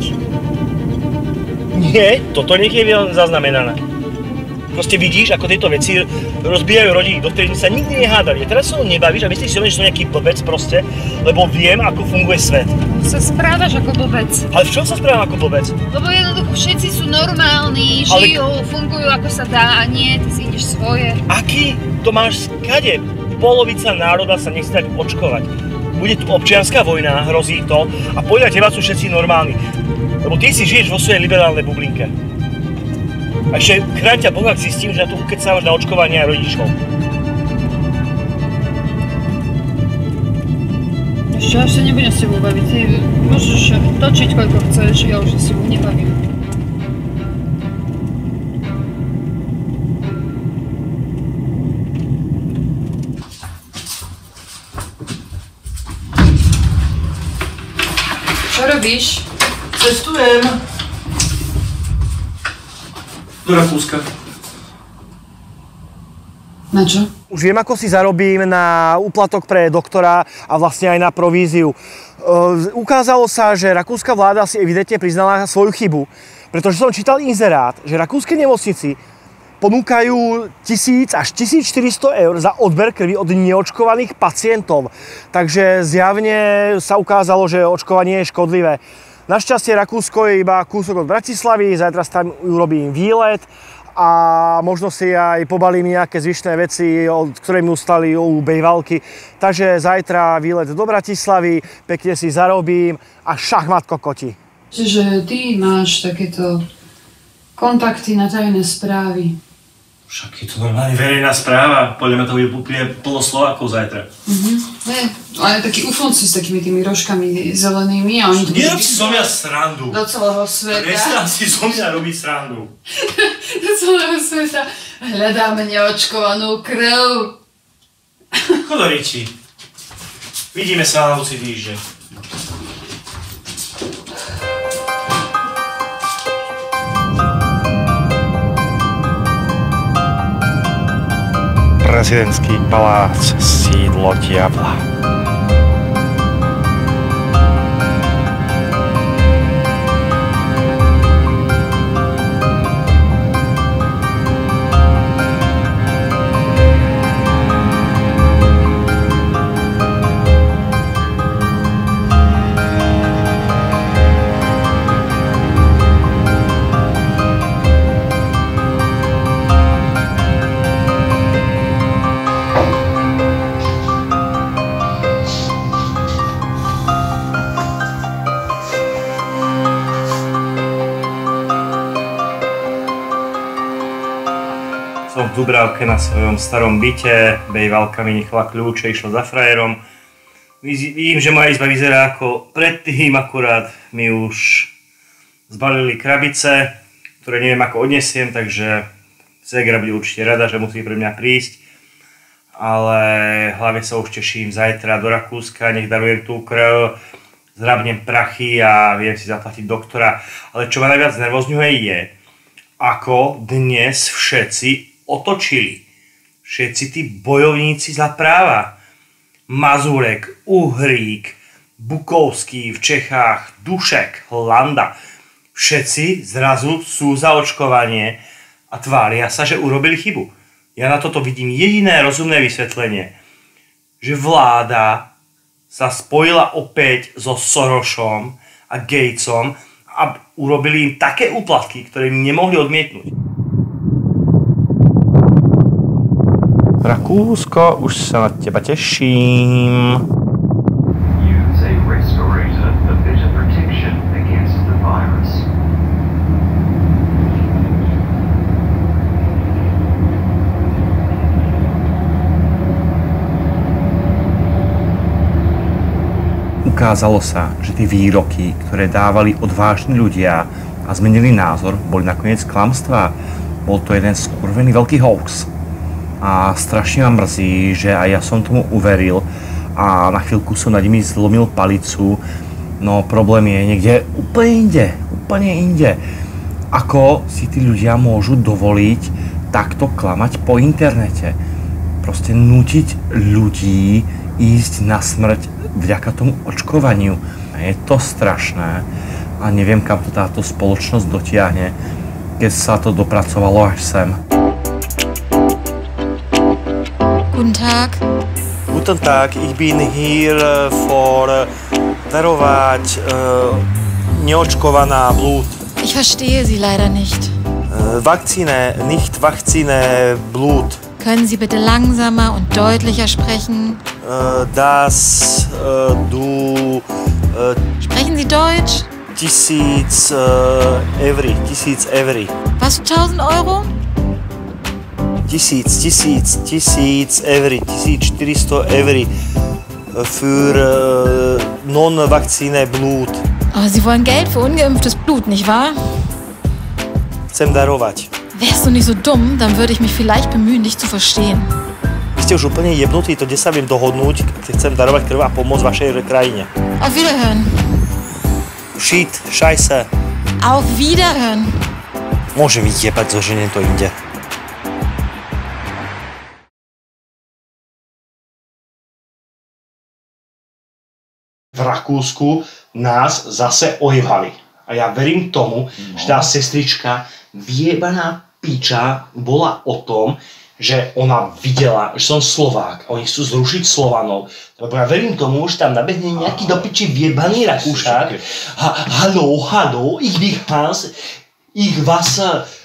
Nie, toto nech je zaznamenané. Proste vidíš, ako tieto veci rozbijajú rodiny, do ktorých sme sa nikdy nehádali. A teraz sa o nebavíš a myslíš si, že som nejaký blbec proste, lebo viem, ako funguje svet. Sa správaš ako blbec. Ale v čom sa správam ako blbec? Lebo jednoducho všetci sú normálni, žijú, Ale... fungujú ako sa dá a nie, ty si ideš svoje. Aký to máš skade? Polovica národa sa nechce dať očkovať. Bude tu občianská vojna, hrozí to a podľa teba sú všetci normálni. Lebo ty si žiješ vo svojej liberálnej bublinke. A ešte chráň ťa Boh, ak zistím, že na to ukecávaš na očkovanie aj rodičov. Ešte až sa nebudem s tebou baviť. Ty môžeš točiť koľko chceš, ja už sa s tebou nebavím. Čo robíš? Cestujem. Do Rakúska. Na čo? Už viem, ako si zarobím na úplatok pre doktora a vlastne aj na províziu. E, ukázalo sa, že rakúska vláda si evidentne priznala svoju chybu, pretože som čítal inzerát, že rakúske nemocnici ponúkajú tisíc až tisícštyristo eur za odber krvi od neočkovaných pacientov. Takže zjavne sa ukázalo, že očkovanie je škodlivé. Našťastie Rakúsko je iba kúsok od Bratislavy, zajtra tam urobím výlet a možno si aj pobalím nejaké zvyšné veci, ktoré mi ustali u bejvalky. Takže zajtra výlet do Bratislavy, pekne si zarobím a šachmat kokoti. Čiže ty máš takéto kontakty na tajné správy. Však je to normálne verejná správa, podľa mňa to bude úplne plno Slovákov zajtra. Mhm, ne, ale takí ufonci s takými tými rožkami zelenými a oni to... Nerob si zo mňa srandu. Do celého sveta. Prestaň si zo mňa robiť srandu. Do celého sveta. Hľadáme neočkovanú krv. Chod do reči. Vidíme sa na budúci týždeň. Prezidentský palác, sídlo diabla. potom v Dubravke na svojom starom byte, bejvalka mi nechala kľúče, išla za frajerom. Vidím, že moja izba vyzerá ako predtým, akurát mi už zbalili krabice, ktoré neviem ako odnesiem, takže ségra bude určite rada, že musí pre mňa prísť. Ale hlavne sa už teším zajtra do Rakúska, nech darujem tú krv, zrabnem prachy a viem si zaplatiť doktora. Ale čo ma najviac nervozňuje je, ako dnes všetci otočili. Všetci tí bojovníci za práva. Mazurek, Uhrík, Bukovský v Čechách, Dušek, Landa. Všetci zrazu sú za očkovanie a tvária sa, že urobili chybu. Ja na toto vidím jediné rozumné vysvetlenie. Že vláda sa spojila opäť so Sorosom a Gatesom a urobili im také úplatky, ktoré im nemohli odmietnúť. Rakúsko, už sa na teba teším. Use a respirator for better protection against the virus. Ukázalo sa, že tie výroky, ktoré dávali odvážni ľudia a zmenili názor, boli nakoniec klamstvá. Bol to jeden skurvený veľký hoax. A strašne ma mrzí, že aj ja som tomu uveril a na chvíľku som nad nimi zlomil palicu. No problém je niekde úplne inde, úplne inde. Ako si tí ľudia môžu dovoliť takto klamať po internete? Proste nútiť ľudí ísť na smrť vďaka tomu očkovaniu. Je to strašné a neviem, kam to táto spoločnosť dotiahne, keď sa to dopracovalo až sem. Guten Tag. Guten Tag, ich bin hier for darovať uh, neočkovaná Blut. Ich verstehe Sie leider nicht. Uh, Vakzine, nicht Vakzine, Blut. Können Sie bitte langsamer und deutlicher sprechen? Uh, das uh, du... Uh, Sprechen Sie Deutsch? Tisíc uh, Evry, tisíc Evry. Was für tausend Euro? Tisíc, tisíc, tisíc Evry, tisíc štyristo Evry für uh, non-Vakzine Blut. Aber Sie wollen Geld für ungeimpftes Blut, nicht wahr? Chcem darovať. Wärst du nicht so dumm, dann würde ich mich vielleicht bemühen, dich zu verstehen. Vy ste už úplne jebnutí, to kde sa viem dohodnúť, keď chcem darovať krv a pomôcť vašej krajine. Auf Wiederhören. Shit, scheiße. Auf Wiederhören. Môžem ich jebať, zoženiem to inde. V Rakúsku nás zase ojebali. A ja verím tomu, no. že tá sestrička vyjebaná piča bola o tom, že ona videla, že som Slovák a oni chcú zrušiť Slovanov. Lebo ja verím tomu, že tam nabehne nejaký do piči vyjebaný Rakúšák. Ha, haló, haló, ich bych vás, ich vás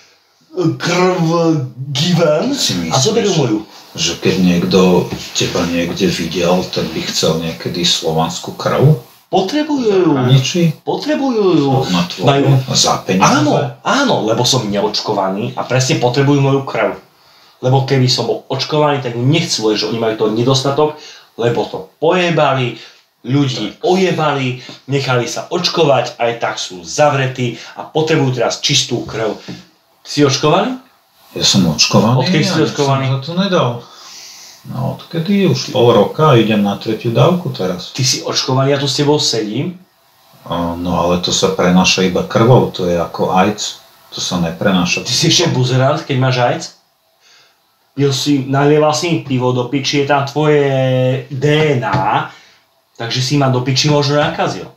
krv given a zoberú moju. Že keď niekto teba niekde videl, tak by chcel niekedy slovanskú krv? Potrebujú ju. Potrebujú ju. Na tvoju? Za peniaze? Áno, áno, lebo som neočkovaný a presne potrebujú moju krv. Lebo keby som bol očkovaný, tak nechcú, že oni majú to nedostatok, lebo to pojebali, ľudí ojebali, nechali sa očkovať, aj tak sú zavretí a potrebujú teraz čistú krv. Si očkovaný? Ja som očkovaný, odkedy si očkovaný? Ja som to nedal. No odkedy už pol roka idem na tretiu dávku teraz. Ty si očkovaný, ja tu s tebou sedím? No ale to sa prenáša iba krvou, to je ako AIDS. To sa neprenáša. Ty si ešte buzerant, keď máš AIDS? Pil si, nalieval si mi pivo do piči, je tam tvoje dé en á, takže si ma do piči možno nakazil.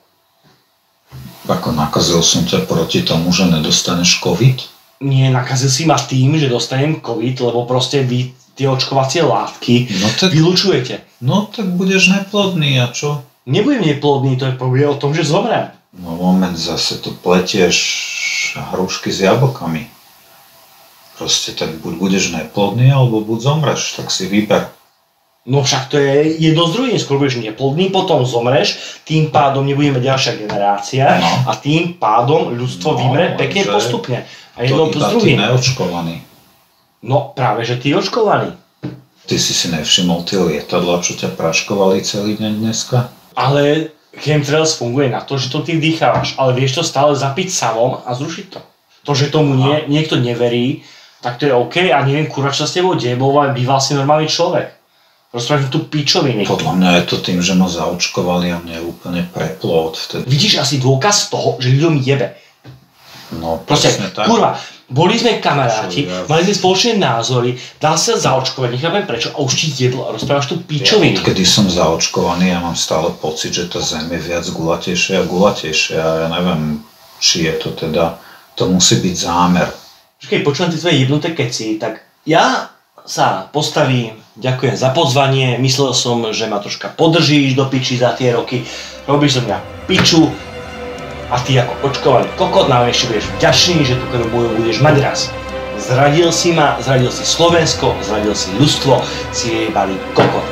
Ako nakazil som ťa proti tomu, že nedostaneš COVID? Nie, nakazil si ma tým, že dostanem COVID, lebo proste vy tie očkovacie látky no tak, vylučujete. No tak budeš neplodný a čo? Nebudem neplodný, to je problém o tom, že zomrem. No moment, zase tu pletieš hrušky s jablkami. Proste tak buď budeš neplodný, alebo buď zomreš, tak si vyber. No však to je jedno z druhým, skôr budeš neplodný, potom zomreš, tým pádom nebudeme ďalšia generácia no. a tým pádom ľudstvo no, vymre pekne postupne. A jedno to iba ty neočkovaný. No práve, že ty očkovaný. Ty si si nevšimol tie lietadlá, čo ťa praškovali celý deň dneska? Ale chemtrails funguje na to, že to ty vdýchávaš, ale vieš to stále zapiť samom a zrušiť to. To, že tomu nie, niekto neverí, tak to je OK a neviem kurva, čo sa s tebou deje, býval si normálny človek. Rozprávaš tu pičoviny. Podľa mňa je to tým, že ma zaočkovali a mne je úplne preplo odvtedy. Vidíš asi dôkaz toho, že ľuďom jebe. No, proste, tak. kurva, boli sme kamaráti, ja... mali sme spoločné názory, dal sa zaočkovať, nechápem prečo, a už ti jedlo a rozprávaš tu pičoviny. Ja, odkedy som zaočkovaný, ja mám stále pocit, že tá zem je viac gulatejšia a gulatejšia. Ja neviem, či je to teda, to musí byť zámer. Keď počúvam tie tvoje jebnuté keci, tak ja sa postavím, ďakujem za pozvanie, myslel som, že ma troška podržíš do piči za tie roky, robíš som mňa piču a ty ako očkovaný kokot nám ešte budeš vďačný, že tú krvú budeš mať raz. Zradil si ma, zradil si Slovensko, zradil si ľudstvo, si jebali kokot.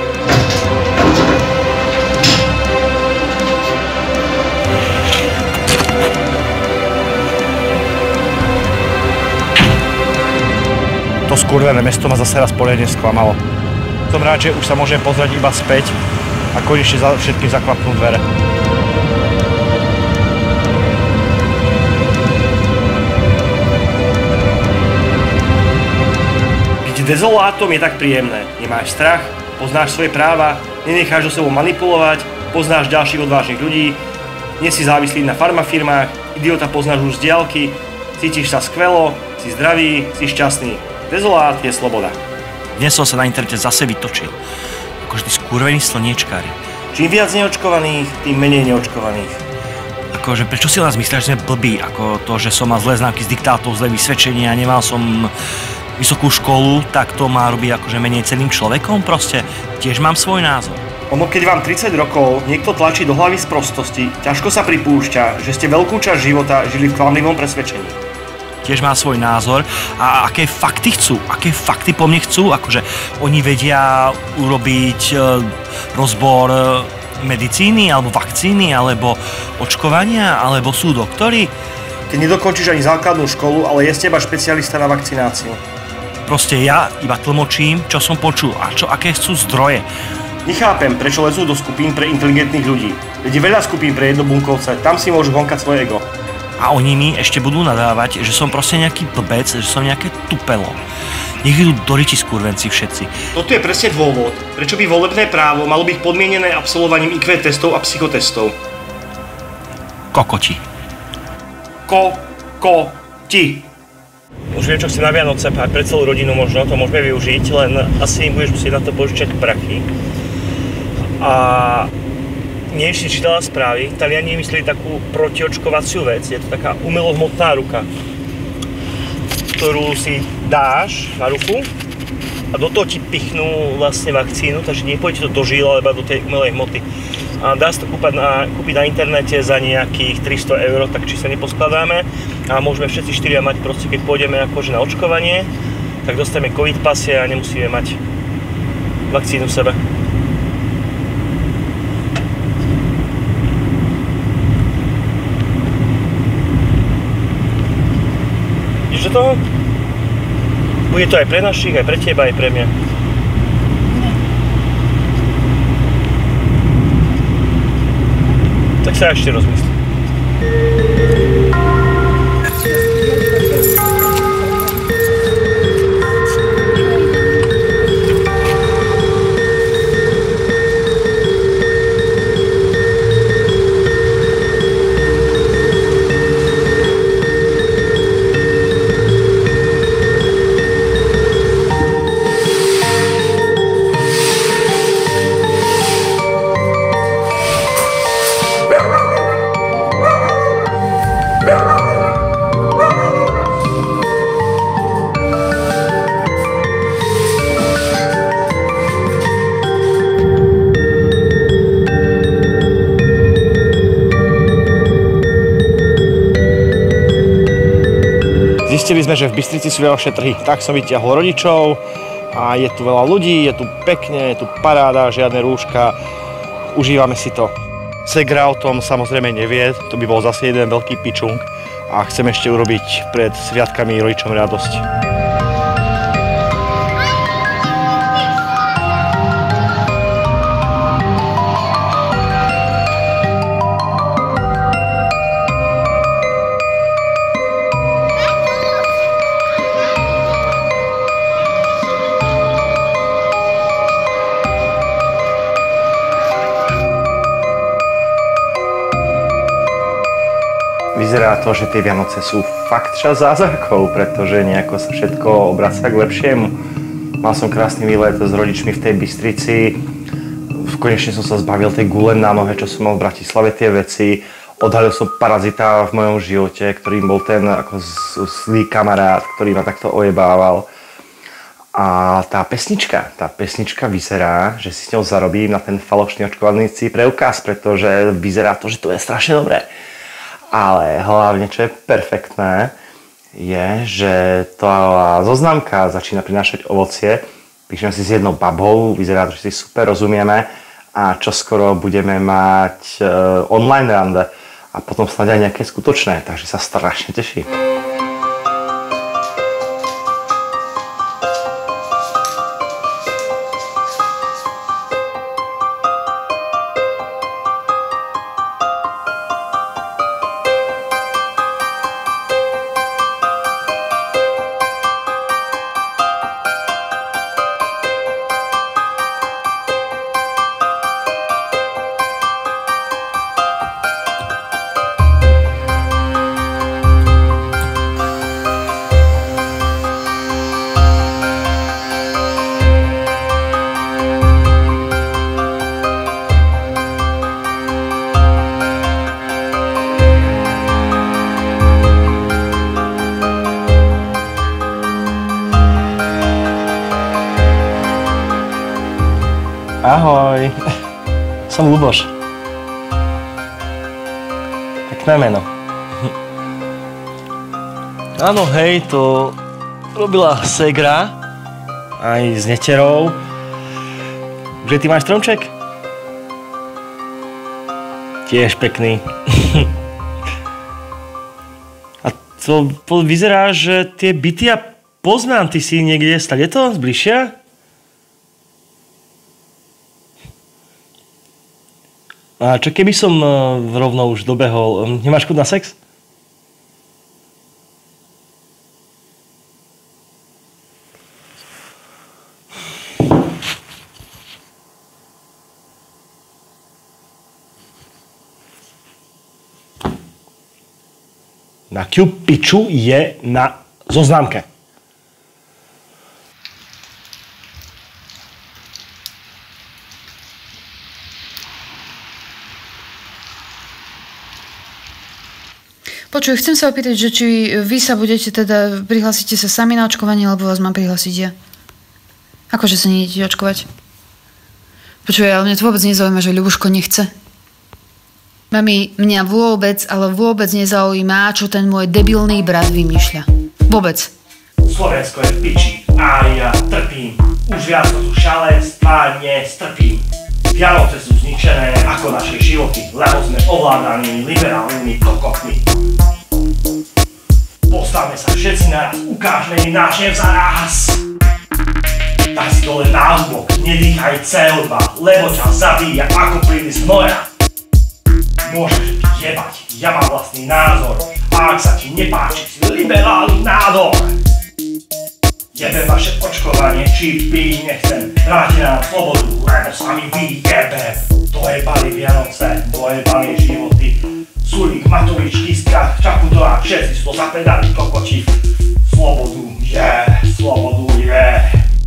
To skurvené mesto ma zase raz poriadne sklamalo. Som rád, že už sa môžem pozrieť iba späť a konečne za všetkým zaklapnú dvere. Byť dezolátom je tak príjemné. Nemáš strach, poznáš svoje práva, nenecháš so sebou manipulovať, poznáš ďalších odvážnych ľudí, nie si závislý na farmafirmách, idiota poznáš už z diaľky, cítiš sa skvelo, si zdravý, si šťastný. Dezolát je sloboda. Dnes som sa na internete zase vytočil. Akože tí skurvení slniečkári. Čím viac neočkovaných, tým menej neočkovaných. Akože prečo si nás myslíš, že sme blbí? Ako to, že som mal zlé známky z diktátov, zlé vysvedčenia, nemal som vysokú školu, tak to má robiť akože menej cenným človekom? Proste tiež mám svoj názor. Ono keď vám tridsať rokov niekto tlačí do hlavy z prostosti, ťažko sa pripúšťa, že ste veľkú časť života žili v klamlivom presvedčení. Tiež má svoj názor a aké fakty chcú, aké fakty po mne chcú, akože oni vedia urobiť e, rozbor e, medicíny alebo vakcíny alebo očkovania, alebo sú doktori. Ty nedokončíš ani základnú školu, ale je z teba špecialista na vakcináciu. Proste ja iba tlmočím, čo som počul a čo, aké chcú zdroje. Nechápem, prečo lezú do skupín pre inteligentných ľudí. Veď je veľa skupín pre jednobunkovce, tam si môžu honkať svoje ego. A oni mi ešte budú nadávať, že som proste nejaký blbec, že som nejaké tupelo. Nech idú do riči skurvenci všetci. Toto je presne dôvod, prečo by volebné právo malo byť podmienené absolvovaním í kvé testov a psychotestov. Kokoti. Ko-ko-ti. Už viem, čo chcem na Vianoce, aj pre celú rodinu možno, to môžeme využiť, len asi budeš musieť na to požičať prachy. A neviem, či čítala správy, Taliani vymysleli takú protiočkovaciu vec, je to taká umelohmotná ruka, ktorú si dáš na ruku a do toho ti pichnú vlastne vakcínu, takže nepôjde to do žíl, alebo do tej umelej hmoty. A dá sa to kúpať na, kúpiť na internete za nejakých tristo eur, tak či sa neposkladáme a môžeme všetci štyria mať proste, keď pôjdeme akože na očkovanie, tak dostaneme covid pasie a nemusíme mať vakcínu v sebe. Vidíš do toho? Bude to aj pre našich, aj pre teba, aj pre mňa. Tak sa ešte rozmyslím. Zistili sme, že v Bystrici sú ďalšie trhy, tak som vytiahol rodičov a je tu veľa ľudí, je tu pekne, je tu paráda, žiadne rúška, užívame si to. Segra o tom samozrejme nevie, to by bol zase jeden veľký pičung a chcem ešte urobiť pred sviatkami rodičom radosť. to, že tie Vianoce sú fakt čas zázrakov, pretože nejako sa všetko obracia k lepšiemu. Mal som krásny výlet s rodičmi v tej Bystrici. Konečne som sa zbavil tej gule na nohe, čo som mal v Bratislave, tie veci. Odhalil som parazita v mojom živote, ktorý bol ten ako zlý kamarát, ktorý ma takto ojebával. A tá pesnička, tá pesnička vyzerá, že si s ňou zarobím na ten falošný očkovací preukaz, pretože vyzerá to, že to je strašne dobré. Ale hlavne, čo je perfektné, je, že tá zoznamka začína prinášať ovocie. Píšem si s jednou babou, vyzerá to, že si super rozumieme a čoskoro budeme mať online rande a potom snáď aj nejaké skutočné, takže sa strašne teším. Ahoj, som Luboš. Pekné meno. Áno, hej, to robila ségra, aj s neterou. Že ty máš stromček? Tiež pekný. A to vyzerá, že tie byty ja poznám, ty si niekde stade to zbližšia? A čo keby som rovno už dobehol? Nemáš chuť na sex? Na Q piču je na zoznamke. Počuj, chcem sa opýtať, že či vy sa budete teda, prihlásite sa sami na očkovanie, alebo vás mám prihlásiť ja? Akože sa nejdete očkovať? Počuj, ale mňa to vôbec nezaujíma, že Ľubuško nechce. Mami, mňa vôbec, ale vôbec nezaujíma, čo ten môj debilný brat vymýšľa. Vôbec. Slovensko je v piči a ja trpím. Už viac to tu šalenstva nestrpím. Vianoce sú zničené ako naše životy, lebo sme ovládaní liberálnymi kokotmi. Postavme sa všetci naraz, ukážme im náš nevzaraz. Daj si dole náhubok, nedýchaj cé o dva, lebo ťa zabíja ako plyny z hnoja. Môžeš jebať, ja mám vlastný názor, a ak sa ti nepáči, si liberálny nádor. Jebem vaše očkovanie, čipy nechcem, vráti nám slobodu, lebo sa mi vyjebem. Dojebali Vianoce, dojebali životy, Sulík, Matovič, Kiska, Čaputová, všetci sú to zapedali kokoti. Slobodu je, yeah, slobodu je. Yeah.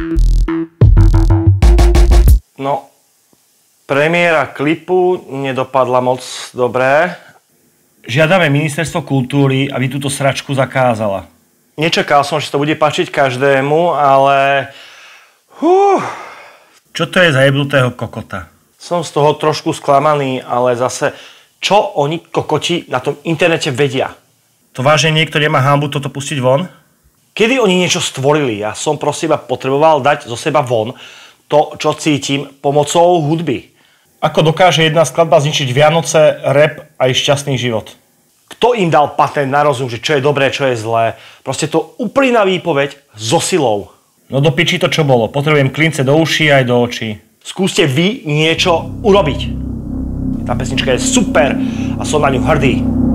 No, premiéra klipu nedopadla moc dobré. Žiadame ministerstvo kultúry, aby túto sračku zakázala. Nečakal som, že to bude páčiť každému, ale... Hú. Čo to je za jebnutého kokota? Som z toho trošku sklamaný, ale zase, čo oni kokoti na tom internete vedia? To vážne niekto nemá hanbu toto pustiť von? Kedy oni niečo stvorili? Ja som prosím potreboval dať zo seba von to, čo cítim pomocou hudby. Ako dokáže jedna skladba zničiť Vianoce, rap a ich šťastný život? Kto im dal patent na rozum, že čo je dobré, čo je zlé? Proste to úplná výpoveď so silou. No do piči to čo bolo. Potrebujem klince do uší aj do očí. Skúste vy niečo urobiť. Tá pesnička je super a som na ňu hrdý.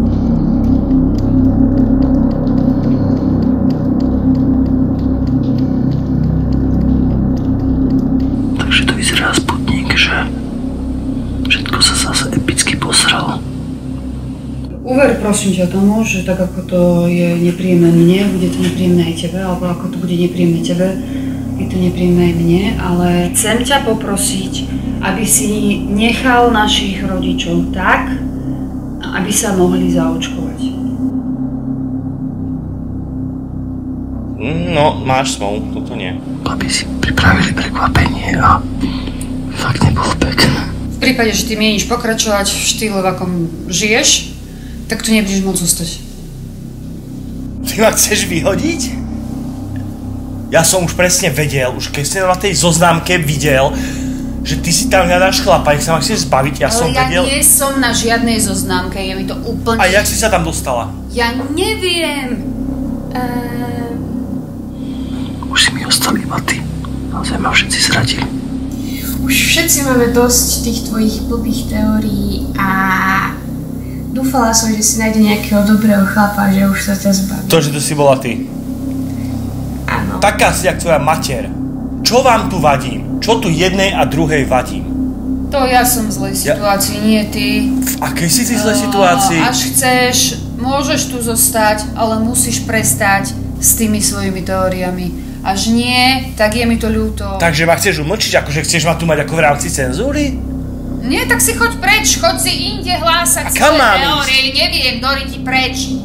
Takže to vyzerá Sputnik, že všetko sa zase epicky posralo. Uver prosím Poprosím ťa, Tomáš, že tak ako to je nepríjemné mne, bude to nepríjemné aj tebe, alebo ako to bude nepríjemné tebe, je to nepríjemné aj mne, ale chcem ťa poprosiť, aby si nechal našich rodičov tak, aby sa mohli zaočkovať. No, máš smolu, toto nie. Babi si pripravili prekvapenie a fakt nebolo pekné. V prípade, že ty mieníš pokračovať v štýle, v akom žiješ, tak tu nebudeš môcť zostať. Ty ma chceš vyhodiť? Ja som už presne vedel, už keď som na tej zoznámke videl, že ty si tam hľadáš chlapa, nech sa ma chceš zbaviť, ja Ale som ja vedel... nie som na žiadnej zoznámke, je mi to úplne... A jak si sa tam dostala? Ja neviem. Ehm... Už si mi ostali iba ty. Naozaj ma všetci zradili. Už všetci máme dosť tých tvojich blbých teórií a dúfala som, že si nájde nejakého dobrého chlapa, že už sa ťa zbaví. To, že to si bola ty. Áno. Taká si, jak tvoja mater. Čo vám tu vadím? Čo tu jednej a druhej vadím? To ja som v zlej situácii, ja... nie ty. V akej si ty zlej situácii? Až chceš, môžeš tu zostať, ale musíš prestať s tými svojimi teóriami. Až nie, tak je mi to ľúto. Takže ma chceš umlčiť, akože chceš ma tu mať ako v rámci cenzúry? Nie, tak si choď preč, choď si inde hlásať svoje teórie, neviem, Dori, ti preč.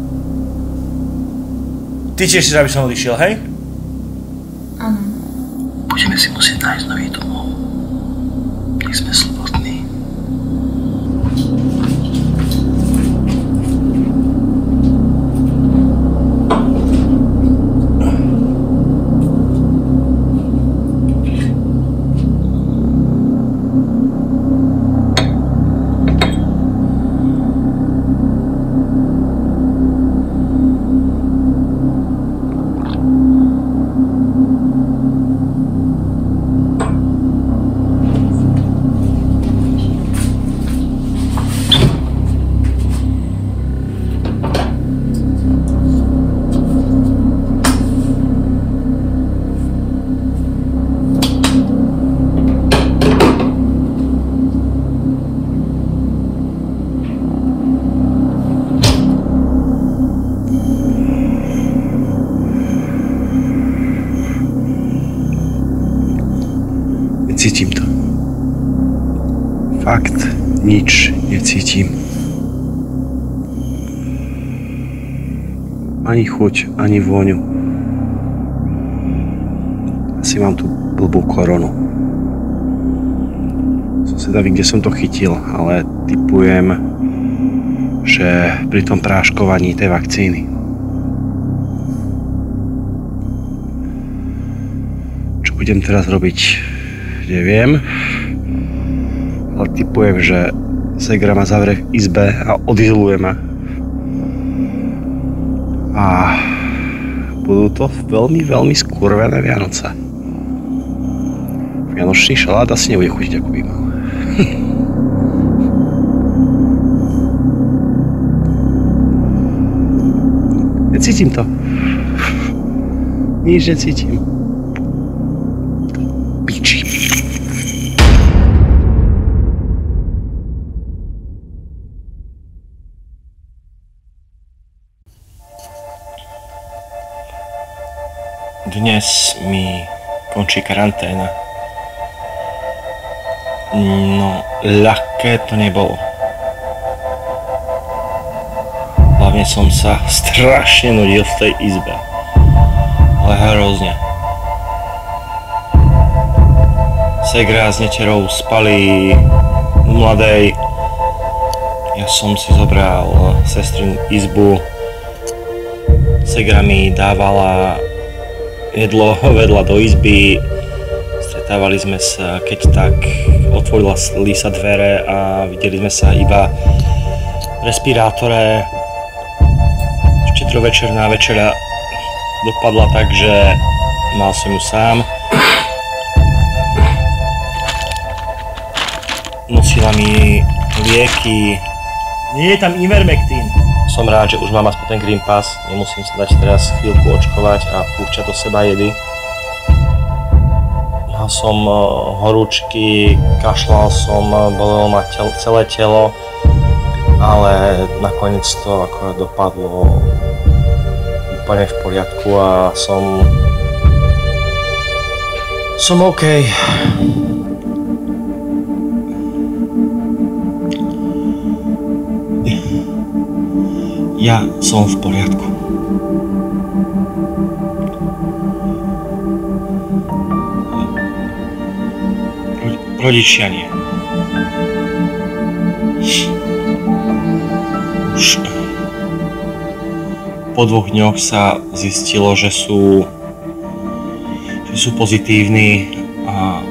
Ty tiež si, aby som odišiel, hej? Áno. Budeme si musieť nájsť nový domov. Nech sme slobodní. Cítim to. Fakt nič necítim. Ani chuť, ani vôňu. Asi mám tú blbú koronu. Som sedavý, kde som to chytil, ale tipujem, že pri tom práškovaní tej vakcíny. Čo budem teraz robiť? Neviem, ale tipujem, že Segra ma zavrie v izbe a odizoluje ma. A budú to veľmi, veľmi skurvené Vianoce. Vianočný šalát asi nebude chutiť, ako by mal. Necítim to. Nič necítim. Piči. Dnes mi končí karanténa. No, ľahké to nebolo. Hlavne som sa strašne nudil v tej izbe. Ale hrozne. Segra s neterou spali u mladej. Ja som si zobral sestrinu izbu. Segra mi dávala jedlo, vedla do izby, stretávali sme sa, keď tak otvorili sa dvere a videli sme sa iba v respirátore. Štedrovečerná večera dopadla tak, že mal som ju sám. Nosila mi lieky. Nie je tam Ivermectin. Som rád, že už mám aspoň ten Green Pass, nemusím sa dať teraz chvíľku očkovať a púšťať do seba jedy. Mal som horúčky, kašľal som, bolelo ma tel- celé telo ale nakoniec to akorát dopadlo úplne v poriadku a som... som OK. Ja som v poriadku. Rodičia nie. Už po dvoch dňoch sa zistilo, že sú, že sú pozitívni a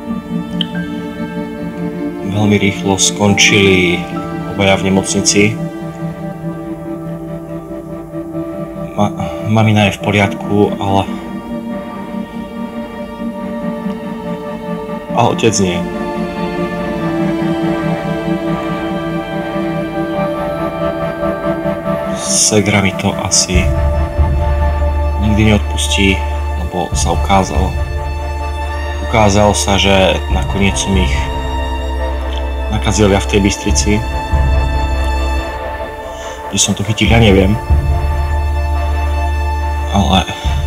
veľmi rýchlo skončili obaja v nemocnici. Ma, mamina je v poriadku, ale... a otec nie. Segra mi to asi nikdy neodpustí, lebo sa ukázalo. Ukázalo sa, že nakoniec som ich nakazil ja v tej Bystrici. Kde som to chytil, ja neviem. Ale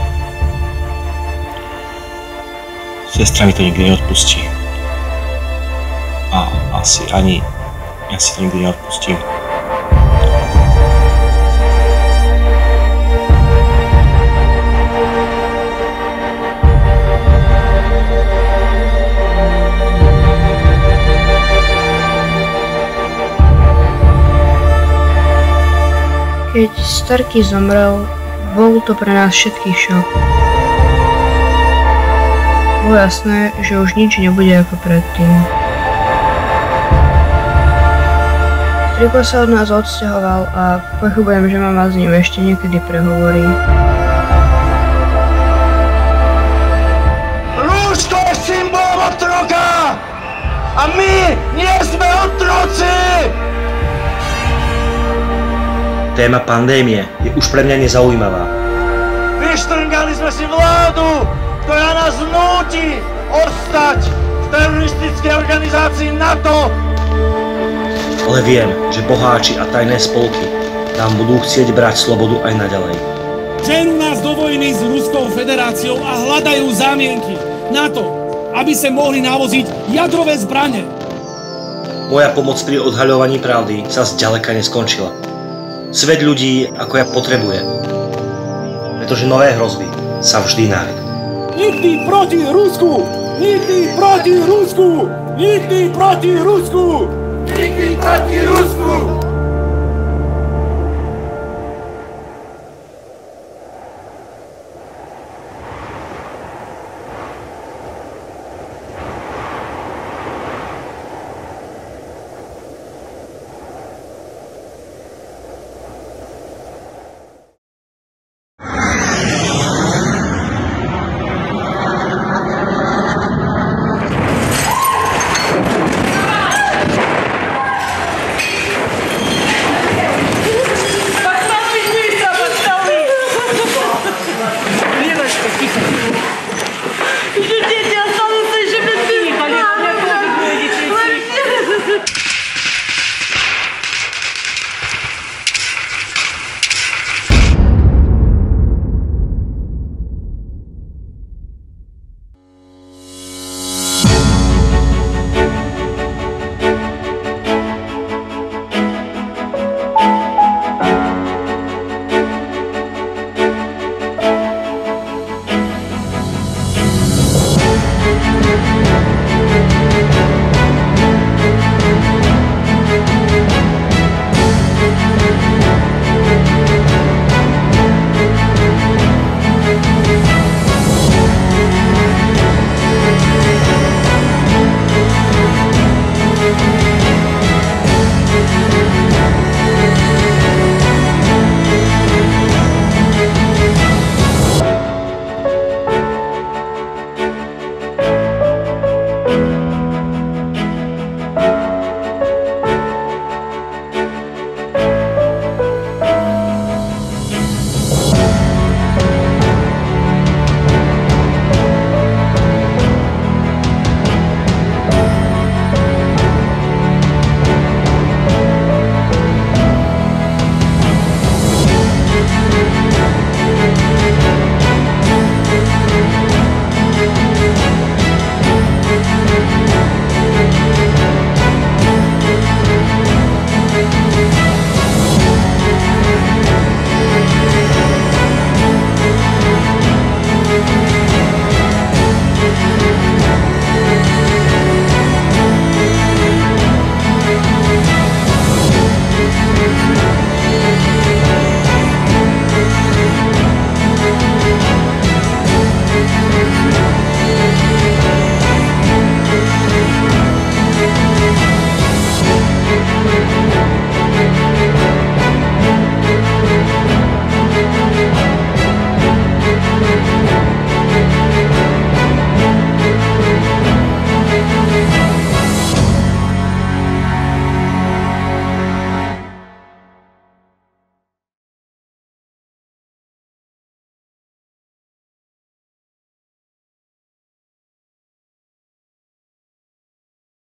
sestra mi to nikdy neodpustí. A asi ani ja si to nikdy neodpustím. Keď Starký zomrel, bol to pre nás všetkých šok. Bolo jasné, že už nič nebude ako predtým. Striko sa od nás odsťahoval a pochybujem, že mama s ním ešte niekedy prehovorí. Rúško je symbol otroka! A my nie sme otroci! Téma pandémie je už pre mňa nezaujímavá. Vyštrngali sme si vládu, ktorá nás núti ostať v teroristickej organizácii NATO. Ale viem, že boháči a tajné spolky nám budú chcieť brať slobodu aj naďalej. Ženú nás do vojny s Ruskou federáciou a hľadajú zámienky na to, aby sa mohli navoziť jadrové zbrane. Moja pomoc pri odhaľovaní pravdy sa zďaleka neskončila. Svet ľudí, ako ja, potrebuje. Pretože nové hrozby sa vždy nájdú. Nikdy proti Rusku! Nikdy proti Rusku! Nikdy proti Rusku! Nikdy proti Rusku!